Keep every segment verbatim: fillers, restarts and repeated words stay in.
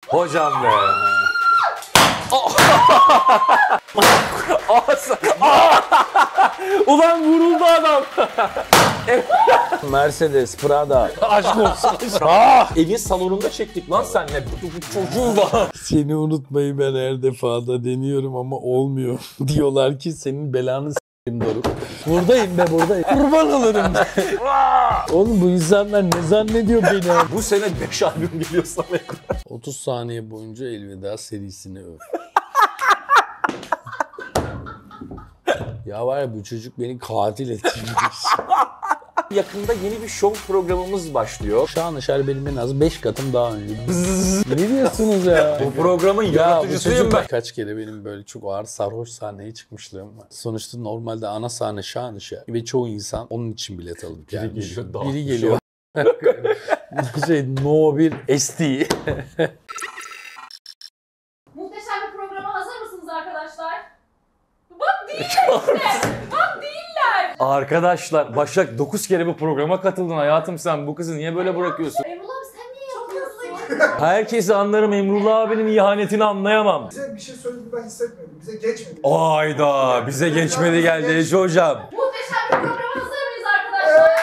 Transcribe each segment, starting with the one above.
Hocam be. Ulan vuruldu adam. Mercedes, Prada. Aşk olsun. Ah! Evin salonunda çektik lan senle. Çocuğum var. Seni unutmayı ben her defada deniyorum ama olmuyor. Diyorlar ki senin belanı s**eyim Doruk. Buradayım be buradayım. Kurban olurum. Oğlum bu insanlar ne zannediyor beni? Bu sene beş albüm geliyor sana. otuz saniye boyunca Elveda serisini öv. Ya var ya bu çocuk beni katil etmiş. Yakında yeni bir show programımız başlıyor. Şanışer benim en az beş katım daha önce. Ne diyorsunuz ya? Bu programın Ya yaratıcısıyım ben. Kaç kere benim böyle çok ağır sarhoş sahneye çıkmışlığım var. Sonuçta normalde ana sahne Şanışer ve çoğu insan onun için bilet alıp Biri gelmiş. geliyor, daha Biri geliyor. şey No bir S D. Muhteşem bir programa hazır mısınız arkadaşlar? Bak değiller işte. Bak değiller. Arkadaşlar Başak dokuz kere bu programa katıldın hayatım, sen bu kızı niye böyle bırakıyorsun? Emrullah abi sen niye yapıyorsun? Herkesi anlarım, Emrullah abinin ihanetini anlayamam. Bize bir şey söyledi ben hissetmedim. Bize geçmedi. Ayda bize geçmedi geldi Ece hocam. Muhteşem bir programa hazır mıyız arkadaşlar?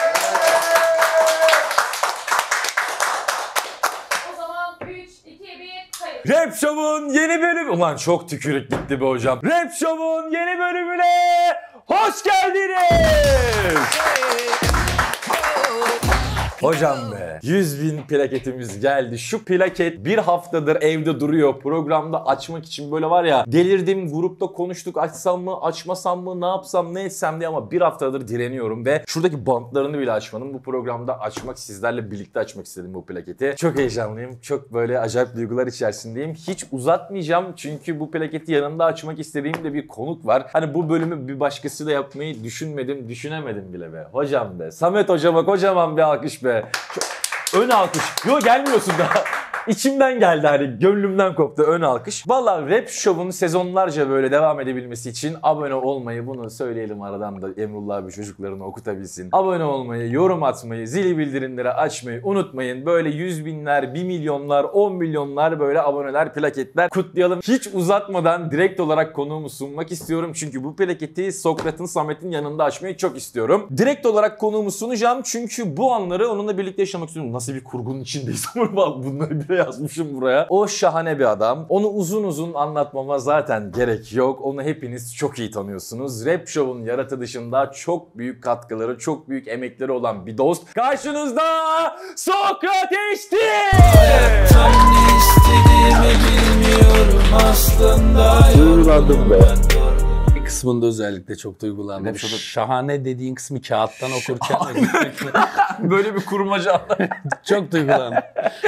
O zaman üç, iki, bir, kayıt. Rap Show'un yeni bölümü... Ulan çok tükürük gitti be hocam. Rap Show'un yeni bölümüne hoş geldiniz. Hocam be, yüz bin plaketimiz geldi. Şu plaket bir haftadır evde duruyor. Programda açmak için böyle var ya, delirdim, grupta konuştuk, açsam mı açmasam mı, ne yapsam ne etsem diye, ama bir haftadır direniyorum ve şuradaki bantlarını bile açmadım. Bu programda açmak, sizlerle birlikte açmak istedim bu plaketi. Çok heyecanlıyım, çok böyle acayip duygular içerisindeyim. Hiç uzatmayacağım çünkü bu plaketi yanında açmak istediğim de bir konuk var. Hani bu bölümü bir başkası da yapmayı düşünmedim, düşünemedim bile be. Hocam be, Samet hocama kocaman bir alkış be. Çok... Ön alkış. Yo, gelmiyorsun daha. İçimden geldi, hani gönlümden koptu ön alkış. Vallahi Rap Show'un sezonlarca böyle devam edebilmesi için abone olmayı, bunu söyleyelim aradan da Emrullah abi çocuklarını okutabilsin. Abone olmayı, yorum atmayı, zili bildirimleri açmayı unutmayın. Böyle yüz binler, bir milyonlar, on milyonlar böyle aboneler, plaketler kutlayalım. Hiç uzatmadan direkt olarak konuğumu sunmak istiyorum. Çünkü bu plaketi Sokrat'ın, Samet'in yanında açmayı çok istiyorum. Direkt olarak konuğumu sunacağım çünkü bu anları onunla birlikte yaşamak istiyorum. Nasıl bir kurgunun içindeyiz ama bak bunları bir yazmışım buraya. O şahane bir adam. Onu uzun uzun anlatmama zaten gerek yok. Onu hepiniz çok iyi tanıyorsunuz. Rap Show'un yaratılışında çok büyük katkıları, çok büyük emekleri olan bir dost. Karşınızda Sokrates'ti! Hayattan ne istediğimi bilmiyorum aslında. Duygulandım be. Bir kısmında özellikle çok duygulandım. Rap Show'da- Şahane dediğin kısmı kağıttan okurken Böyle bir kurmaca. çok duygulandım.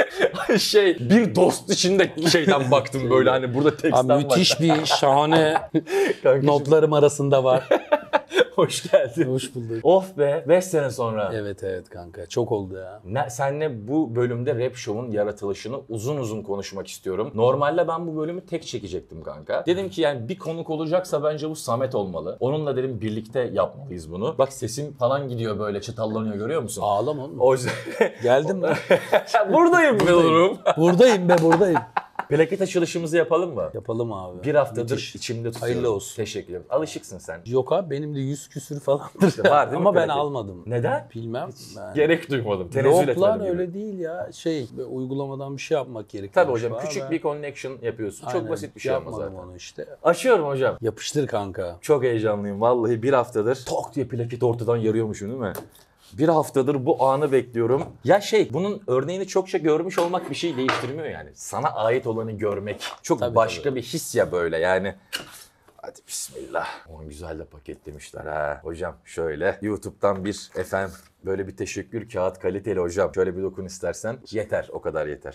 şey, bir dost içinde şeyden baktım böyle, hani burada teksten Abi müthiş bir şahane Kanka, notlarım arasında var. hoş geldin. Hoş bulduk. Of be, beş sene sonra. Evet evet kanka çok oldu ya. Ne, senle bu bölümde Rap Show'un yaratılışını uzun uzun konuşmak istiyorum. Normalde ben bu bölümü tek çekecektim kanka. Dedim ki yani bir konuk olacaksa bence bu Samet olmalı. Onunla dedim birlikte yapmalıyız bunu. Bak sesim falan gidiyor böyle, çıtallanıyor, görüyor musun? Ağlama oğlum. O yüzden... Geldim ben. Buradayım be oğlum. Buradayım be buradayım. Plaket açılışımızı yapalım mı? Yapalım abi. Bir haftadır Müthiş. içimde tutuyorum. Hayırlı olsun. Teşekkür ederim. Alışıksın sen. Yok abi benim de yüz küsür falandır. Var değil mi Ama ben plaket? almadım. Neden? Bilmem. Ben... Gerek duymadım. Tenezzül Yok lan etmedim gibi. öyle değil ya. Şey uygulamadan bir şey yapmak gerekiyor. Tabii hocam, küçük bir connection yapıyorsun. Çok Aynen, basit bir şey ama yapmadım zaten. onu işte. Açıyorum hocam. Yapıştır kanka. Çok heyecanlıyım vallahi, bir haftadır tok diye plaketi ortadan yarıyormuşum değil mi? Bir haftadır bu anı bekliyorum. Ya şey, bunun örneğini çokça görmüş olmak bir şey değiştirmiyor yani. Sana ait olanı görmek çok Tabii, başka tabii. bir his ya böyle yani. Hadi bismillah. Onu güzel de paketlemişler ha. Hocam şöyle YouTube'dan bir efendim böyle bir teşekkür kağıt, kaliteli hocam. Şöyle bir dokun istersen. Yeter, o kadar yeter.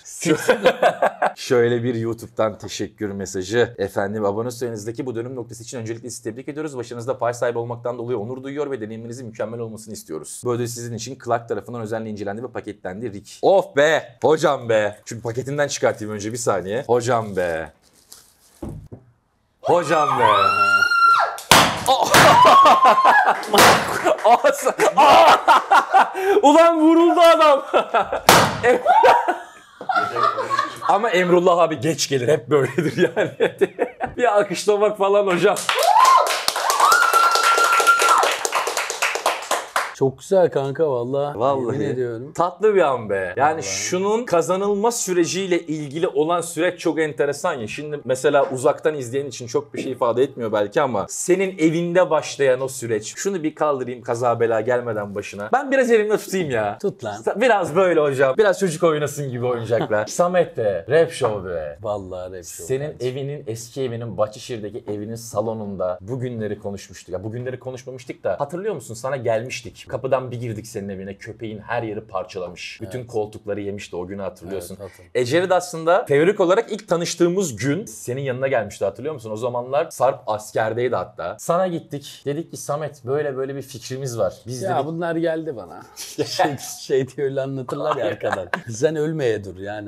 Şöyle bir YouTube'dan teşekkür mesajı. Efendim, abone sayınızdaki bu dönüm noktası için öncelikle sizi tebrik ediyoruz. Başınızda pay sahibi olmaktan dolayı onur duyuyor ve deneyiminizin mükemmel olmasını istiyoruz. Bu ödül sizin için Clark tarafından özenle incelendi ve paketlendi. Rick. Of be! Hocam be! Çünkü paketinden çıkartayım önce, bir saniye. Hocam be! Hocam be! Ulan vuruldu adam. Ama Emrullah abi geç gelir. Hep böyledir yani. Bir alkışlamak falan hocam. Çok güzel kanka valla. Vallahi. Yemin ediyorum. Tatlı bir an be. Yani Vallahi. şunun kazanılma süreciyle ilgili olan süreç çok enteresan ya. Şimdi mesela uzaktan izleyen için çok bir şey ifade etmiyor belki ama senin evinde başlayan o süreç. Şunu bir kaldırayım kaza bela gelmeden başına. Ben biraz elimde tutayım ya. Tut lan. Biraz böyle hocam. Biraz çocuk oynasın gibi oyuncaklar. Samet be. Rap Show be. Vallahi rap show. Senin kardeşim. evinin, eski evinin, Bahçeşehir'deki evinin salonunda bugünleri konuşmuştuk. Ya bugünleri konuşmamıştık da hatırlıyor musun? Sana gelmiştik. Kapıdan bir girdik senin evine. Köpeğin her yeri parçalamış. Bütün Evet. koltukları yemişti. O günü hatırlıyorsun. Evet, hatırlıyorum. Ecevit aslında teorik olarak ilk tanıştığımız gün senin yanına gelmişti, hatırlıyor musun? O zamanlar Sarp askerdeydi hatta. Sana gittik. Dedik ki Samet böyle böyle bir fikrimiz var. Biz Ya dedik bunlar geldi bana. şey, şey diye öyle anlatırlar ya arkadan. Sen ölmeye dur yani.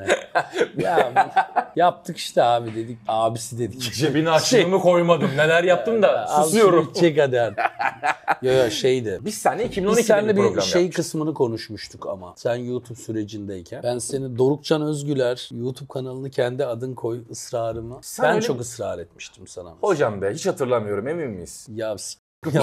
Ya yaptık işte abi dedik. Abisi dedik. cebine açlığımı koymadım. Neler yaptım da Al susuyorum. şunu Çek hadi artık. Yo yo şeydi. Biz seninle iki bin on Biz ikide seninle bir bir program şey yaptık. kısmını konuşmuştuk ama. Sen YouTube sürecindeyken. Ben seni Dorukcan Özgüler YouTube kanalını kendi adın koy ısrarımı. Sen ben öyle- çok ısrar etmiştim sana. Hocam be hiç hatırlamıyorum, emin miyiz? Ya s-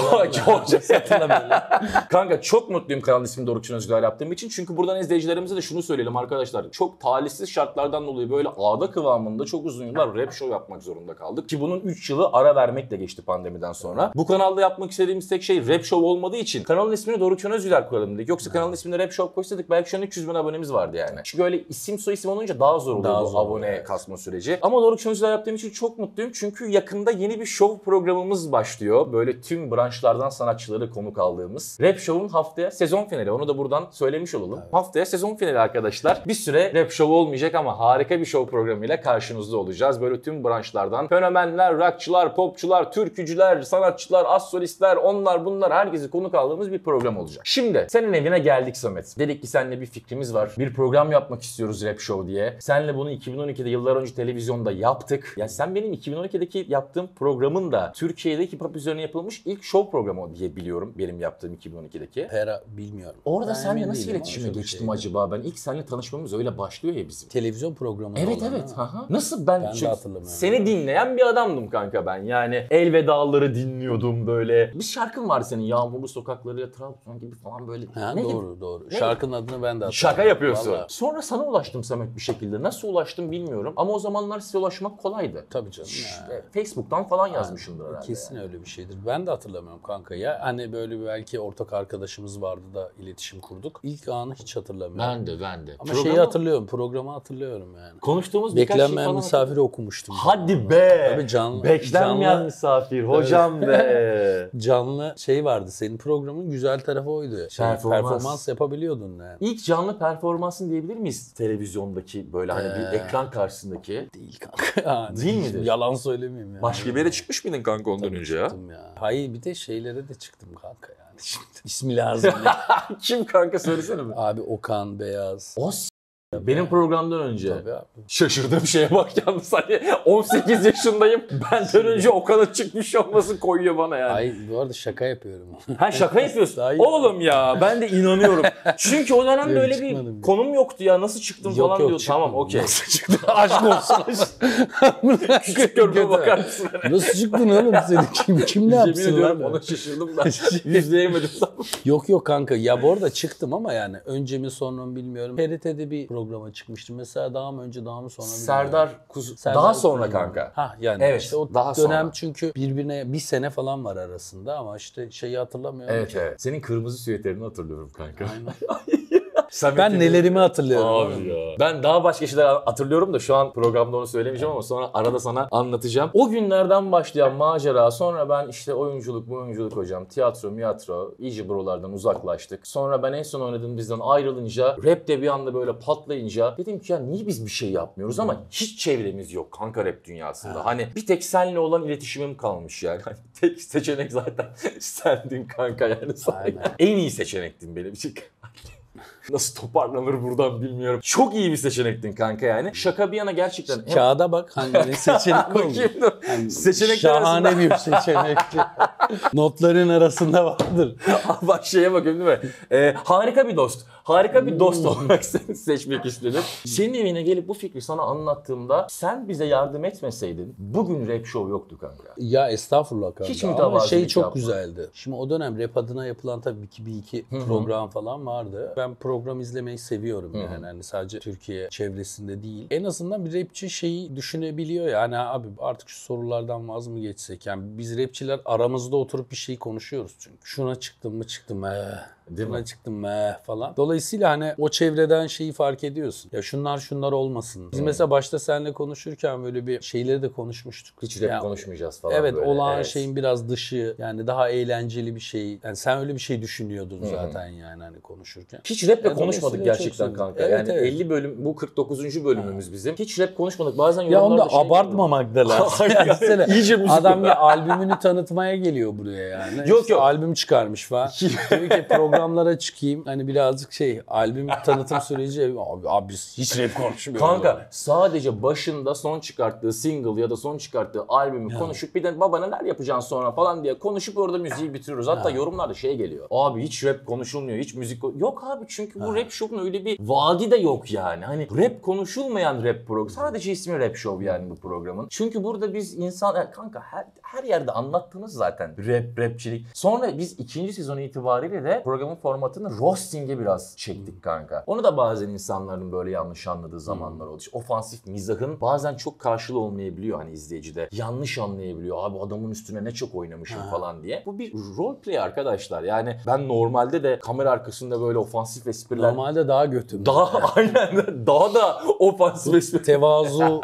Çok hatırlamıyorum. Kanka çok mutluyum kanal ismini Dorukçun Özgür yaptığım için. Çünkü buradan izleyicilerimize de şunu söyleyelim arkadaşlar. Çok talihsiz şartlardan dolayı böyle ağda kıvamında çok uzun yıllar rap show yapmak zorunda kaldık. Ki bunun üç yılı ara vermekle geçti pandemiden sonra. Bu kanalda yapmak istediğimiz tek şey rap show olmadığı için kanalın ismini Dorukçun Özgür koyalım dedik. Yoksa kanalın ismini rap show koysaydık belki şu an üç yüz bin abonemiz vardı yani. Çünkü öyle isim soy isim olunca daha zor oluyor Daha bu zor oluyor, abone evet. kasma süreci. Ama Dorukçun Özgür yaptığım için çok mutluyum. Çünkü yakında yeni bir show programımız başlıyor. Böyle tüm branşlardan sanatçıları konuk aldığımız. Rap Show'un haftaya sezon finali. Onu da buradan söylemiş olalım. Evet. Haftaya sezon finali arkadaşlar. Bir süre Rap Show olmayacak ama harika bir show programıyla karşınızda olacağız. Böyle tüm branşlardan fenomenler, rockçılar, popçular, türkücüler, sanatçılar, az solistler, onlar bunlar herkesi konuk aldığımız bir program olacak. Şimdi senin evine geldik Samet. Dedik ki seninle bir fikrimiz var. Bir program yapmak istiyoruz Rap Show diye. Seninle bunu iki bin on ikide yıllar önce televizyonda yaptık. Ya sen benim iki bin on ikideki yaptığım programın da Türkiye'deki hip hop üzerine yapılmış ilk show programı diye biliyorum benim yaptığım iki bin on ikideki. Pera bilmiyorum. Orada Ben seninle emin nasıl değilim iletişime ama çok geçtim şeydi. acaba ben? İlk seninle tanışmamız öyle başlıyor ya bizim. Televizyon programı. Evet olan, evet. ha? Aha. Nasıl ben, Ben de çünkü hatırlamıyorum. seni dinleyen bir adamdım kanka ben. Yani Elvedaları dinliyordum böyle. Bir şarkın vardı senin Yağmurlu Sokakları, Trabzon gibi falan böyle. Ha, Ne doğru gibi? doğru. Ne? Şarkının adını ben de hatırlıyorum. Şaka yapıyorsun. Vallahi. Sonra sana ulaştım Samet bir şekilde. Nasıl ulaştım bilmiyorum ama o zamanlar size ulaşmak kolaydı. Tabii canım ya. E, Facebook'tan falan yazmışsındır herhalde. Kesin öyle bir şeydir. Ben de hatırlamıyorum kanka ya. Hani böyle bir belki ortak arkadaşımız vardı da iletişim kurduk. İlk anı hiç hatırlamıyorum. Ben de ben de. Ama Programı- şeyi hatırlıyorum. Programı hatırlıyorum yani. Konuştuğumuz birkaç şey Beklenmeyen falan. misafiri okumuştum. Hadi be. Tabii canlı. Beklenmeyen canlı, misafir hocam be. canlı şey vardı. Senin programın güzel tarafı oydu. Şey, Performans. performans yapabiliyordun yani. İlk canlı performansın diyebilir miyiz? Televizyondaki böyle hani bir Ee. ekran karşısındaki. Değil kanka. Yani Değil midir? Yalan söylemeyeyim ya. Başka bir yere çıkmış mıydın kanka ondan Tabii önce ya? çıktım ya. Hayır bir de şeylere de çıktım kanka yani. Şimdi ismi lazım. ya. Kim kanka söylesene bir. Abi Okan Beyaz. O s- benim programdan önce. Tabii abi. Şaşırdığım şeye bak yalnız hani on sekiz yaşındayım. Benden önce Okan'a çıkmış olması koyuyor bana yani. Ay bu arada şaka yapıyorum. Ha şaka yapıyorsun. Hayır. Oğlum ya ben de inanıyorum. Çünkü o dönem Yok, böyle çıkmadım. bir konum yoktu ya. Nasıl çıktın Yok, falan yok, diyor. çıkmadım. Tamam okey. Nasıl çıktı? Aşk olsun. Küçük görme bakar mısın? Nasıl çıktın oğlum senin? Kim, kim ne Yemin yapsın ediyorum lan? ona şaşırdım ben. Yüzleyemedim. Yok yok kanka. Ya bu arada çıktım ama yani önce mi sonra mı bilmiyorum. T R T'de bir programa çıkmıştım. Mesela daha mı önce daha mı sonra bilmiyorum. Serdar Kuzu. Serdar Daha sonra Kuzu. kanka. Ha yani Evet, işte o daha dönem sonra. çünkü birbirine bir sene falan var arasında ama işte şeyi hatırlamıyorum. Evet ki. evet. Senin kırmızı süveterini hatırlıyorum kanka. Aynen. Samet'in- Ben nelerimi hatırlıyorum. Abi oğlum. ya. Ben daha başka şeyler hatırlıyorum da şu an programda onu söylemeyeceğim ama sonra arada sana anlatacağım. O günlerden başlayan macera, sonra ben işte oyunculuk, bu oyunculuk hocam, tiyatro, miyatro, iyice buralardan uzaklaştık. Sonra ben en son oynadığım diziden ayrılınca, rap de bir anda böyle patlayınca dedim ki ya niye biz bir şey yapmıyoruz ama hiç çevremiz yok kanka rap dünyasında. Ha. Hani bir tek seninle olan iletişimim kalmış yani. Hani tek seçenek zaten sendin kanka yani. Aynen. En iyi seçenektin benim için. Nasıl toparlanır buradan bilmiyorum. Çok iyi bir seçenektin kanka yani. Şaka bir yana gerçekten. Hem... Kağıda bak hangi seçenek oldu. Bakayım dur. Yani Seçenekler şahane arasında- bir seçenekti. Notların arasında vardır. Bak şeye bakayım değil mi? Ee, harika bir dost. Harika bir dost olarak seni seçmek istedim. Senin evine gelip bu fikri sana anlattığımda sen bize yardım etmeseydin bugün rap show yoktu kanka. Ya estağfurullah kanka. Hiç Ama mütevazilik şey çok yapma. güzeldi. Şimdi o dönem rap adına yapılan tabii ki bir iki Hı hı. program falan vardı. Ben program izlemeyi seviyorum Hı hı. yani. Hani sadece Türkiye çevresinde değil. En azından bir rapçi şeyi düşünebiliyor yani abi artık şu sorulardan vaz mı geçsek? Yani biz rapçiler aramızda oturup bir şey konuşuyoruz çünkü. Şuna çıktım mı çıktım ee. Değil Buna mi? çıktım meh falan. Dolayısıyla hani o çevreden şeyi fark ediyorsun. Ya şunlar şunlar olmasın. Biz Hmm. mesela başta seninle konuşurken böyle bir şeyleri de konuşmuştuk. Hiç rap Yani konuşmayacağız falan Evet böyle. olağan Evet. şeyin biraz dışı yani daha eğlenceli bir şey. Yani sen öyle bir şey düşünüyordun Hı hı. zaten yani hani konuşurken. Hiç rap'le Ya konuşmadık dolayısıyla gerçekten çok kanka. sevdim. Yani Evet, evet. elli bölüm, bu kırk dokuzuncu bölümümüz bizim. Hiç rap konuşmadık. Bazen Ya onu da yorumlarda şey abartmamak da lazım. Hayır, Yani yani mesela iyice müzik adam o. ya albümünü tanıtmaya geliyor buraya yani. Yok, İşte yok. albüm çıkarmış falan. Diyor ki programlara çıkayım. Hani birazcık şey albüm tanıtım süreci abi, abi biz hiç rap konuşmuyoruz. Kanka sadece başında son çıkarttığı single ya da son çıkarttığı albümü Ya. konuşup bir de baba neler yapacaksın sonra falan diye konuşup orada müziği bitiriyoruz. Hatta Ya. yorumlarda şey geliyor. Abi hiç rap konuşulmuyor, hiç müzik ko- yok abi çünkü bu rap show'un öyle bir vaadi de yok yani. Hani rap konuşulmayan rap program. Sadece ismi rap show yani bu programın. Çünkü burada biz insan ya kanka her, her yerde anlattığınız zaten rap, rapçilik. Sonra biz ikinci sezon itibariyle de programın formatını roasting'e biraz çektik kanka. Onu da bazen insanların böyle yanlış anladığı zamanlar oldu. İşte ofansif mizahın bazen çok karşılığı olmayabiliyor hani izleyicide. Yanlış anlayabiliyor. Abi adamın üstüne ne çok oynamışım Ha. falan diye. Bu bir role play arkadaşlar. Yani ben normalde de kamera arkasında böyle ofansif espriler Normalde daha götüm. daha aynen daha da ofansif espri. Tevazu,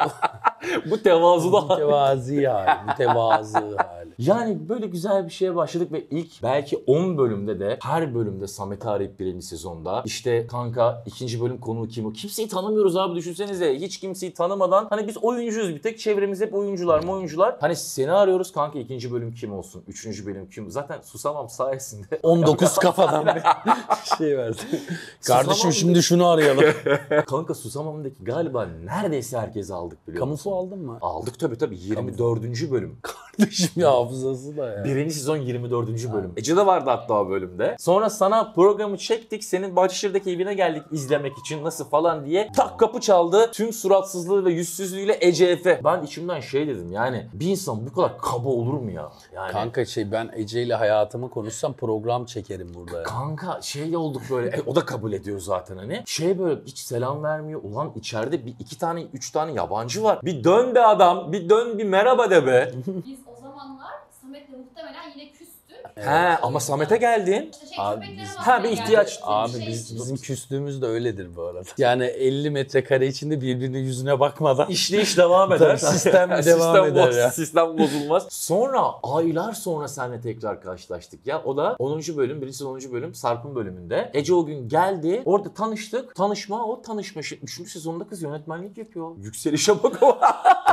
Bu tevazuda mütevazi hali, mütevazı hali. yani böyle güzel bir şeye başladık ve ilk belki on bölümde de her bölümde Samet'i arayıp birinci sezonda işte kanka ikinci bölüm konuğu kim o? Kimseyi tanımıyoruz abi düşünsenize. Hiç kimseyi tanımadan hani biz oyuncuyuz bir tek çevremiz hep oyuncular mı oyuncular. Hani seni arıyoruz kanka ikinci bölüm kim olsun? Üçüncü bölüm kim? Zaten Susamam sayesinde. on dokuz kafadan bir şey verdi. Kardeşim Susamam şimdi şunu arayalım. Kanka Susamam'daki galiba neredeyse herkesi aldık biliyor musun? Kamufu aldın mı? Aldık tabii tabii yirmi dördüncü bölüm. Kardeşim ya hafızası da ya. Birinci sezon yirmi dördüncü bölüm. Ece de vardı hatta o bölümde. Sonra sana programı çektik. Senin Bahçeşehir'deki evine geldik izlemek için nasıl falan diye. Tak kapı çaldı. Tüm suratsızlığı ve yüzsüzlüğüyle Ece Efe. Ben içimden şey dedim yani bir insan bu kadar kaba olur mu ya? Yani Kanka şey ben Ece ile hayatımı konuşsam program çekerim burada ya. Kanka şey olduk böyle e, o da kabul ediyor zaten hani. Şey böyle hiç selam vermiyor. Ulan içeride bir iki tane üç tane yabancı var. Bir dön be adam. Bir dön bir merhaba de be. Biz o zamanlar Samet'le muhtemelen yine küstük. He ama Samet'e geldin. İşte şey, Abi köpeklere biz- bakmaya Ha, bir geldik. ihtiyaç- Bir Abi şey biz, için. bizim küslüğümüz de öyledir bu arada. Yani elli metrekare içinde birbirinin yüzüne bakmadan İşleyiş devam eder. Tabii sistem devam eder boz- ya. Sistem bozulmaz. Sonra aylar sonra seninle tekrar karşılaştık ya. O da onuncu bölüm, birinci sezon onuncu bölüm Sarp'ın bölümünde. Ece o gün geldi. Orada tanıştık. Tanışma o tanışma. Şey, üçüncü sezonda kız yönetmenlik yapıyor. Yükselişe bak o.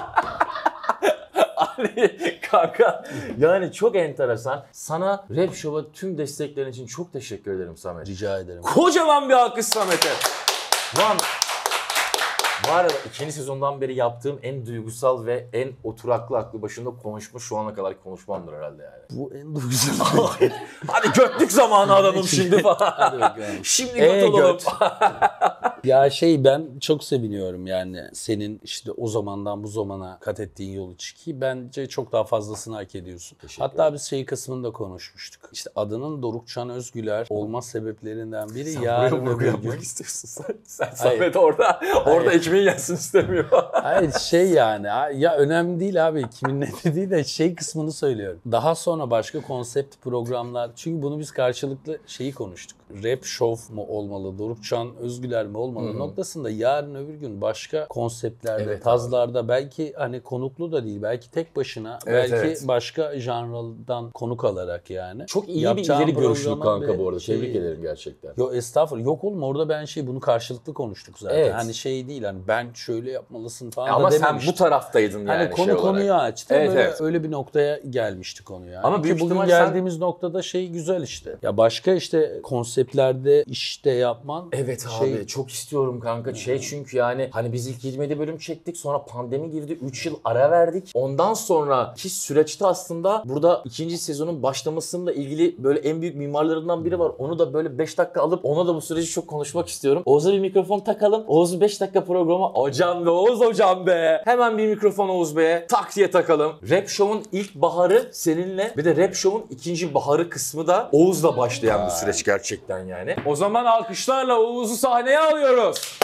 Ali kanka yani çok enteresan. Sana Rap Show'a tüm desteklerin için çok teşekkür ederim Samet. rica ederim. Kocaman bir alkış Samet'e. Lan bu arada ikinci sezondan beri yaptığım en duygusal ve en oturaklı aklı başında konuşma şu ana kadar konuşmamdır herhalde yani. Bu en duygusal. Hadi götlük zamanı adamım şimdi falan. Hadi bakalım. Şimdi Ee, göt olalım. göt. Ya şey ben çok seviniyorum yani senin işte o zamandan bu zamana kat ettiğin yolu ki bence çok daha fazlasını hak ediyorsun. Teşekkür Hatta biz şey kısmında konuşmuştuk. İşte adının Dorukcan Özgüler olma sebeplerinden biri Sen yarın buraya vurgu öbür yapmak gün. istiyorsun sen. Sen Hayır. Samet orada. Orada Hayır. ekmeğin yansın istemiyor. Hayır şey yani ya önemli değil abi kimin ne dediği de şey kısmını söylüyorum. Daha sonra başka konsept programlar çünkü bunu biz karşılıklı şeyi konuştuk. Rap show mu olmalı, Dorukcan Özgüler mi olmalı Hı-hı. noktasında yarın öbür gün başka konseptlerde, Evet, tazlarda belki hani konuklu da değil belki tek başına Evet, belki evet. başka janradan konuk alarak yani. Çok iyi Yapacağım bir ileri görüşlü programın kanka ve bu arada. şey- Tebrik ederim gerçekten. Yok estağfurullah. Yok oğlum orada ben şey bunu karşılıklı konuştuk zaten. Evet. Hani şey değil hani ben şöyle yapmalısın falan Ama da sen dememiştim. bu taraftaydın yani Hani konu şey olarak. konuyu açtı. Evet, böyle, evet. öyle bir noktaya gelmişti konu yani. Ama Ki büyük bugün ihtimal sen- geldiğimiz noktada şey güzel işte. Ya başka işte konsept konseptlerde işte yapman. Evet abi Şey- çok istiyorum kanka. Şey çünkü yani hani biz ilk yirmi yedi bölüm çektik, sonra pandemi girdi, üç yıl ara verdik. Ondan sonraki süreçte aslında burada ikinci sezonun başlamasıyla ilgili böyle en büyük mimarlarından biri var. Onu da böyle beş dakika alıp ona da bu süreci çok konuşmak istiyorum. Oğuz'a bir mikrofon takalım. Oğuz'un beş dakika programı. Hocam be Oğuz hocam be. Hemen bir mikrofon Oğuz Bey'e tak diye takalım. Rap Show'un ilk baharı seninle, bir de Rap Show'un ikinci baharı kısmı da Oğuz'la başlayan bir süreç gerçekten yani. O zaman alkışlarla Oğuz'u sahneye alıyoruz.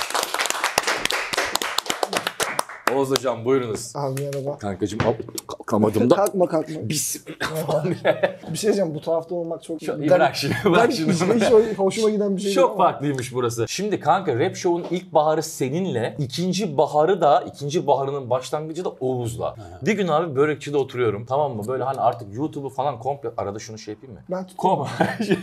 Oğuz hocam buyurunuz. Abi merhaba. Kankacığım al- kalkamadım da. Kalkma kalkma. Bismillah. Bir şey diyeceğim, bu tarafta olmak çok... Şu- bırak şimdi, bırak garip şimdi. bir şey, hiç o- hoşuma giden bir şey değil Çok ama. farklıymış burası. Şimdi kanka Rap Show'un ilk baharı seninle, ikinci baharı da, ikinci baharının başlangıcı da Oğuz'la. Bir gün abi börekçide oturuyorum, tamam mı? Böyle hani artık YouTube'u falan komple, arada şunu şey yapayım mı? Ben tutayım. Kom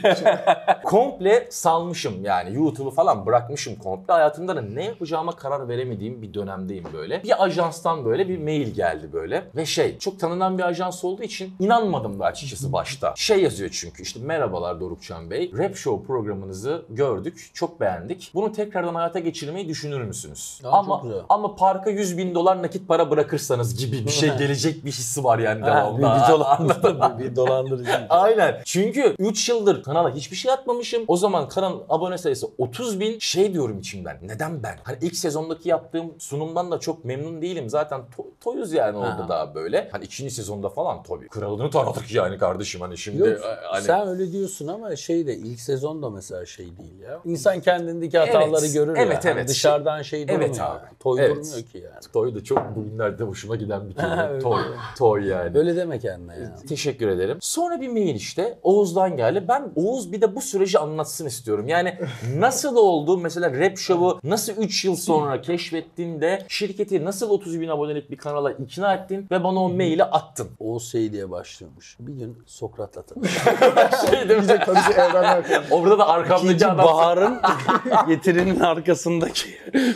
komple salmışım yani, YouTube'u falan bırakmışım komple. Hayatımda da ne yapacağıma karar veremediğim bir dönemdeyim böyle. Bir ajanstan böyle bir mail geldi böyle ve şey, çok tanınan bir ajans olduğu için inanmadım da açıkçası başta. Şey yazıyor çünkü işte, merhabalar Dorukcan Bey, Rap Show programınızı gördük, çok beğendik. Bunu tekrardan hayata geçirmeyi düşünür müsünüz? Aa, ama çok güzel. ama parka yüz bin dolar nakit para bırakırsanız gibi bir şey gelecek bir hissi var yani Ha, devamlı. bir, bir dolandırıcı. bir dolandırıcı. Aynen. Çünkü üç yıldır kanala hiçbir şey atmamışım. O zaman kanalın abone sayısı otuz bin. Şey diyorum içimden. Neden ben? Hani ilk sezondaki yaptığım sunumdan da çok memnun değilim. Zaten to- toyuz yani orada Ha. daha böyle. Hani ikinci sezonda falan tabii. Kralını taradık yani kardeşim. Hani şimdi Yok, hani... sen öyle diyorsun ama şey de ilk sezon da mesela şey değil ya. İnsan kendindeki hataları Evet, görür evet, ya. evet. Hani dışarıdan şey durmuyor. Evet abi. Toy Evet. durmuyor ki yani. Toy da çok bugünlerde hoşuma giden bir kelime. Öyle. toy. Toy yani. Öyle deme kendine ya. Teşekkür ederim. Sonra bir mail işte Oğuz'dan geldi. Ben Oğuz bir de bu süreci anlatsın istiyorum. Yani nasıl oldu? Mesela Rap Show'u nasıl üç yıl sonra keşfettin de şirketi nasıl otuz bin abonelik bir kanala ikna ettin ve bana o maili attın? Oğuz şey diye başlıyormuş. Bir gün Sokrat'la tanıştık. Şey değil mi? İyice karışı evrenler karıştı. Orada da arkamdaki İkinci adam baharın getirinin arkasındaki.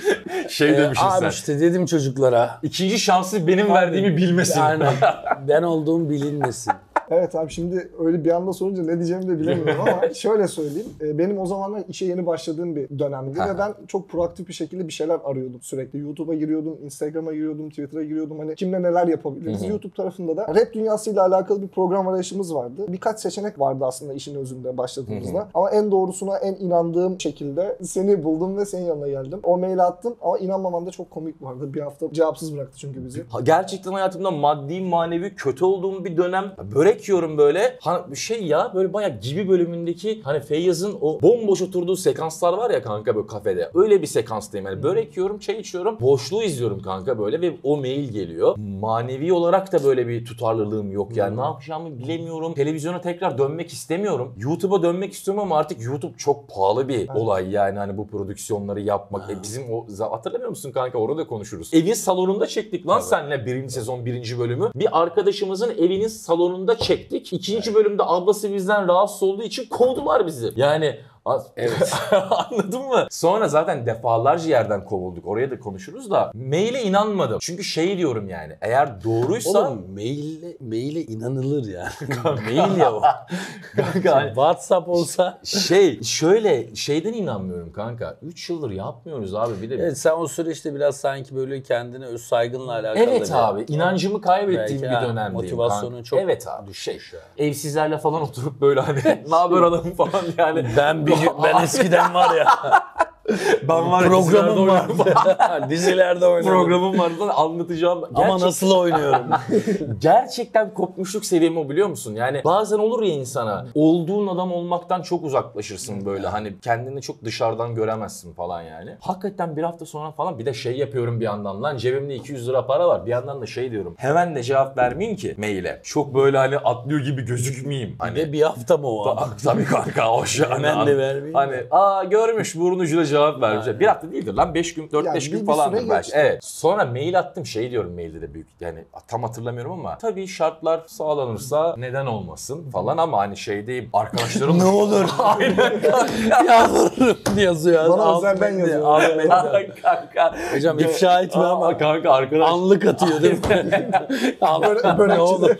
şey demişsin Abi sen. işte dedim çocuklara. İkinci şansı benim verdiğimi bilmesin. Yani ben olduğum bilinmesin. Evet abi, şimdi öyle bir anda sorunca ne diyeceğimi de bilemiyorum ama şöyle söyleyeyim. E, Benim o zamanlar işe yeni başladığım bir dönemdi ve ben çok proaktif bir şekilde bir şeyler arıyordum sürekli. YouTube'a giriyordum, Instagram'a giriyordum, Twitter'a giriyordum. Hani kimle neler yapabiliriz? Hı hı. YouTube tarafında da rap dünyasıyla alakalı bir program arayışımız vardı. Birkaç seçenek vardı aslında işin özünde başladığımızda. Hı hı. Ama en doğrusuna, en inandığım şekilde seni buldum ve senin yanına geldim. O maili attım ama inanmaman da çok komik vardı. Bir hafta cevapsız bıraktı çünkü bizi. Ha, gerçekten hayatımda maddi manevi kötü olduğum bir dönem. Börek yiyorum böyle. Hani şey ya, böyle bayağı Gibi bölümündeki hani Feyyaz'ın o bomboş oturduğu sekanslar var ya kanka böyle kafede. Öyle bir sekanstayım yani. Börek yiyorum, çay içiyorum. Boşluğu izliyorum kanka böyle ve o mail geliyor. Manevi olarak da böyle bir tutarlılığım yok yani. Ne yapacağımı bilemiyorum. Televizyona tekrar dönmek istemiyorum. YouTube'a dönmek istiyorum ama artık YouTube çok pahalı bir olay yani, hani bu prodüksiyonları yapmak. E bizim o, hatırlamıyor musun kanka, orada konuşuruz. Evin salonunda çektik lan seninle birinci sezon birinci bölümü. Bir arkadaşımızın evinin salonunda çektik. İkinci bölümde ablası bizden rahatsız olduğu için kovdular bizi. Yani evet. Anladın mı? Sonra zaten defalarca yerden kovulduk. Oraya da konuşuruz da maile inanmadım. Çünkü şey diyorum yani, eğer doğruysa Oğlum maille, maile inanılır ya. mail ya o. Kanka hani WhatsApp olsa. şey şöyle şeyden inanmıyorum kanka. üç yıldır yapmıyoruz abi bir de. Evet, sen o süreçte biraz sanki böyle kendine öz saygınla alakalı. Evet bir- abi, inancımı kaybettiğim Belki, bir ha, dönemdeyim. motivasyonun kanka. çok evet abi şey düşmüş yani. evsizlerle falan oturup böyle hani ne haber adamım falan yani. Ben bir ben eskiden var ya. Ben var ya, Programım dizilerde var. oynuyorum. Dizilerde oynadım. Programım vardı da anlatacağım. Ama Gerçek- nasıl oynuyorum? Gerçekten kopmuşluk seviyemi o, biliyor musun? Yani bazen olur ya insana, olduğun adam olmaktan çok uzaklaşırsın böyle, hani kendini çok dışarıdan göremezsin falan yani. Hakikaten bir hafta sonra falan bir de şey yapıyorum bir yandan, lan cebimde iki yüz lira para var. Bir yandan da şey diyorum, hemen de cevap vermeyeyim ki maile. Çok böyle hani atlıyor gibi gözükmeyeyim. Hani Ve bir hafta mı o? Ta- tabii kanka o şu an. Hemen de vermeyeyim. Hani aa görmüş burun ucuyla cevap cevap vermiş. Aynen. Bir hafta değildir lan, beş gün, dört beş Yani gün bir- bir falandır süre belki. geçti. Evet. Sonra mail attım, şey diyorum mailde de büyük, yani tam hatırlamıyorum ama tabii şartlar sağlanırsa neden olmasın falan, ama hani şey değil, arkadaşlarım Ne olur. Aynen kanka. Yalvarırım yazıyor. Bana Ahmet özelden diye, yazıyor. Ahmet diye. kanka. Hocam ifşa etme Aa, ama kanka arkadaş. anlık atıyor değil mi? Böyle- böyle ne olur.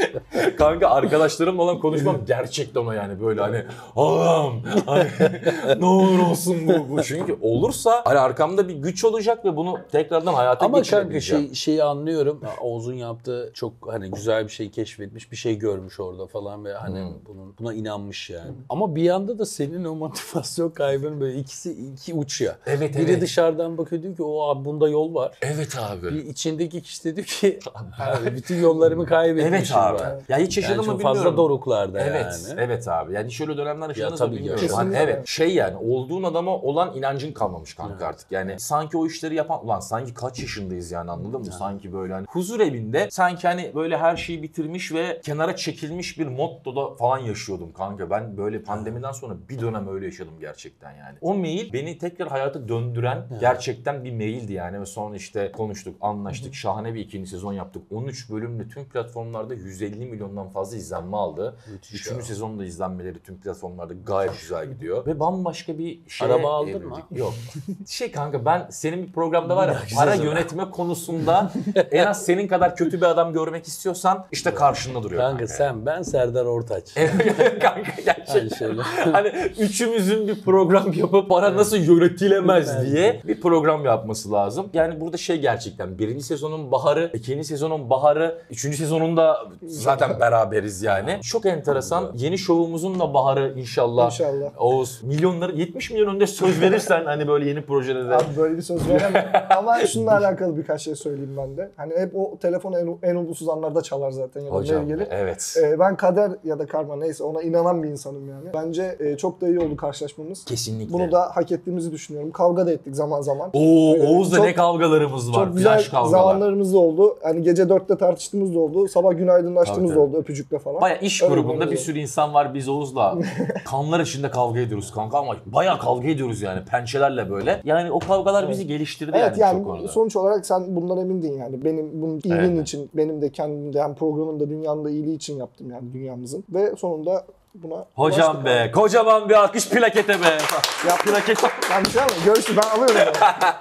Kanka arkadaşlarımla olan konuşmam gerçekten o, yani böyle hani Allah'ım hani, ne olur olsun bu, bu. Çünkü olursa hani arkamda bir güç olacak ve bunu tekrardan hayata Ama kanka geçirebileceğim. şey, şeyi anlıyorum. Ya, Oğuz'un yaptığı çok hani güzel bir şey keşfetmiş, bir şey görmüş orada falan ve hani Hmm. bunun buna inanmış yani. Ama bir yanda da senin o motivasyon kaybının böyle ikisi iki uç ya. Evet, Biri evet. dışarıdan bakıyor diyor ki o abi bunda yol var. Evet abi. Bir içindeki kişi de diyor ki abi bütün yollarımı kaybetmişim. Evet abi. ben. Ya hiç yaşadım Yani mı çok bilmiyorum. fazla doruklarda Evet, yani. evet abi. Yani şöyle dönemler yaşadınız mı tabii ki. bilmiyorum. Hani Kesinlikle. evet, şey yani olduğun adama olan inancın kalmamış kanka artık. Yani sanki o işleri yapan, ulan sanki kaç yaşındayız yani, anladın mı? Sanki böyle hani huzur evinde sanki hani böyle her şeyi bitirmiş ve kenara çekilmiş bir mottoda falan yaşıyordum kanka. Ben böyle pandemiden sonra bir dönem öyle yaşadım gerçekten yani. O mail beni tekrar hayata döndüren gerçekten bir maildi yani, ve sonra işte konuştuk, anlaştık. Şahane bir ikinci sezon yaptık. on üç bölümle tüm platformlarda yüz elli milyondan fazla izlenme aldı. Müthiş Üçüncü ya. sezonda izlenmeleri tüm platformlarda gayet güzel gidiyor. Ve bambaşka bir şeye Araba aldın evrildik. mı? Yok. Şey kanka, ben senin bir programda var ya, Ya, güzel para zaman. yönetme konusunda en az senin kadar kötü bir adam görmek istiyorsan işte karşında duruyor kanka. Kanka sen, ben Serdar Ortaç. Evet kanka, Aynı gerçekten. şeyler. Hani üçümüzün bir program yapıp para nasıl yönetilemez Evet. diye bir program yapması lazım. Yani burada şey gerçekten birinci sezonun baharı, ikinci sezonun baharı, üçüncü sezonunda zaten beraberiz yani. Çok enteresan. Yeni şovumuzun da baharı inşallah. İnşallah. Oğuz milyonları, yetmiş milyon önünde söz verirsen hani böyle yeni projelerde. Abi böyle bir söz veremem. Ama şununla alakalı birkaç şey söyleyeyim ben de. Hani hep o telefon en, en umutsuz anlarda çalar zaten ya da Hocam mail gelir. evet. Ee, ben kader ya da karma neyse ona inanan bir insanım yani. Bence e, çok da iyi oldu karşılaşmamız. Kesinlikle. Bunu da hak ettiğimizi düşünüyorum. Kavga da ettik zaman zaman. Oo, Ee, Oğuz'la çok- ne kavgalarımız var. Çok güzel Flash kavgalar. zamanlarımız da oldu. Hani gece dörtte tartıştığımız da oldu. Sabah günaydınlaştığımız Tabii, da tabii. oldu öpücükle falan. Baya iş Öyle grubunda böyle bir oldu. sürü insan var, biz Oğuz'la kanlar içinde kavga ediyoruz kanka, ama baya kavga ediyoruz yani pençelerle böyle. Yani o kavgalar bizi geliştirdi Evet yani, yani, çok orada. sonuç olarak sen bundan emindin yani. Benim bunun iyiliğin Evet. için, benim de kendimde hem programın da dünyanın da iyiliği için yaptım yani dünyamızın. Ve sonunda buna Hocam ulaştık be, abi. kocaman bir alkış plakete be. Ya Plaket. ben bir şey ama görüştü ben alıyorum.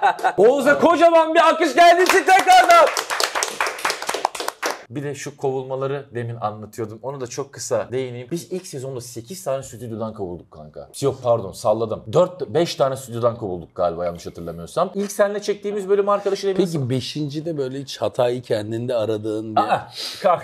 Oğuz'a kocaman bir alkış geldiği için tekrardan. Bir de şu kovulmaları demin anlatıyordum. Onu da çok kısa değineyim. Biz ilk sezonda sekiz tane stüdyodan kovulduk kanka. Yok pardon, salladım. dört beş tane stüdyodan kovulduk galiba, yanlış hatırlamıyorsam. İlk seninle çektiğimiz bölüm arkadaşıyla emin Peki beşincide böyle hiç hatayı kendinde aradığın bir... Aa, kanka.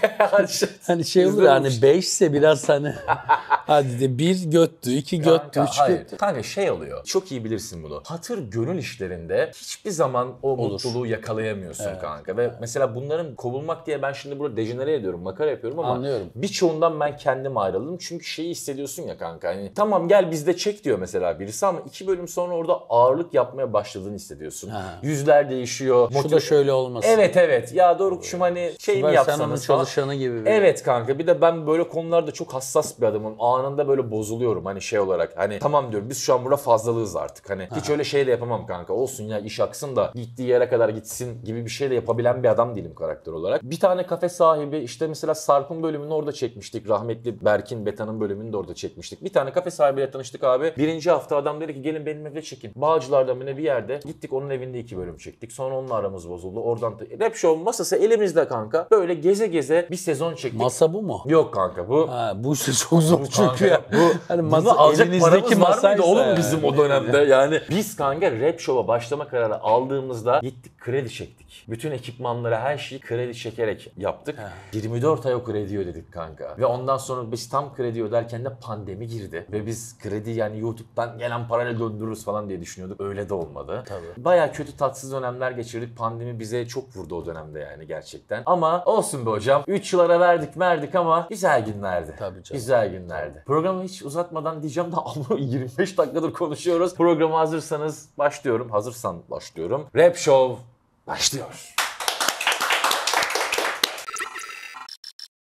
Hani şey olur Güzel hani olmuş. beşse biraz hani hadi de bir göttü, iki göttü, Kanka, üç hayır. göttü. Kanka şey oluyor. Çok iyi bilirsin bunu. Hatır gönül işlerinde hiçbir zaman o Olur. mutluluğu yakalayamıyorsun Evet. kanka. Ve mesela bunların kovulmak diye ben şimdi burada dejenere ediyorum, makara yapıyorum ama Anlıyorum. birçoğundan ben kendim ayrıldım. Çünkü şeyi hissediyorsun ya kanka. Hani tamam gel bizde çek diyor mesela birisi, ama iki bölüm sonra orada ağırlık yapmaya başladığını hissediyorsun. Ha. Yüzler değişiyor. Şu motiv- da şöyle olmasın. Evet evet. Ya Doruk'cum hani şey mi Süper, sen onun yapsanız falan. çalışanı gibi. bir- Evet kanka, bir de ben böyle konularda çok hassas bir adamım. Anında böyle bozuluyorum hani şey olarak. Hani tamam diyorum, biz şu an burada fazlalığız artık. Hani hiç öyle şey de yapamam kanka. Olsun ya, iş aksın da gittiği yere kadar gitsin gibi bir şey de yapabilen bir adam değilim karakter olarak. Bir tane kafe sahibi, işte mesela Sarp'ın bölümünü orada çekmiştik. Rahmetli Berk'in, Beta'nın bölümünü de orada çekmiştik. Bir tane kafe sahibiyle tanıştık abi. Birinci hafta adam dedi ki gelin benim evde çekin. Bağcılar'da mı ne bir yerde. Gittik onun evinde iki bölüm çektik. Sonra onunla aramız bozuldu. Oradan Rap Show masası elimizde kanka. Böyle geze geze bir sezon çektik. Masa bu mu? Yok kanka bu. Ha, bu işte çok zor Bu çünkü kanka, ya. bu Hani bunu masa, alacak elinizdeki paramız var mıydı masaysa oğlum yani. bizim o dönemde yani. Biz kanka Rap Show'a başlama kararı aldığımızda gittik kredi çektik. Bütün ekipmanlara her şeyi kredi çekerek yaptık. yirmi dört ay o kredi ödedik kanka. Ve ondan sonra biz tam kredi öderken de pandemi girdi. Ve biz kredi yani YouTube'dan gelen parayla döndürürüz falan diye düşünüyorduk. Öyle de olmadı. Tabii. Baya kötü tatsız dönemler geçirdik. Pandemi bize çok vurdu o dönemde yani gerçekten. Ama olsun be hocam. üç yıl ara verdik verdik ama güzel günlerdi. Tabii canım. Güzel günlerdi. Programı hiç uzatmadan diyeceğim de ama yirmi beş dakikadır konuşuyoruz. Programa hazırsanız başlıyorum. Hazırsan başlıyorum. Rap Show başlıyor.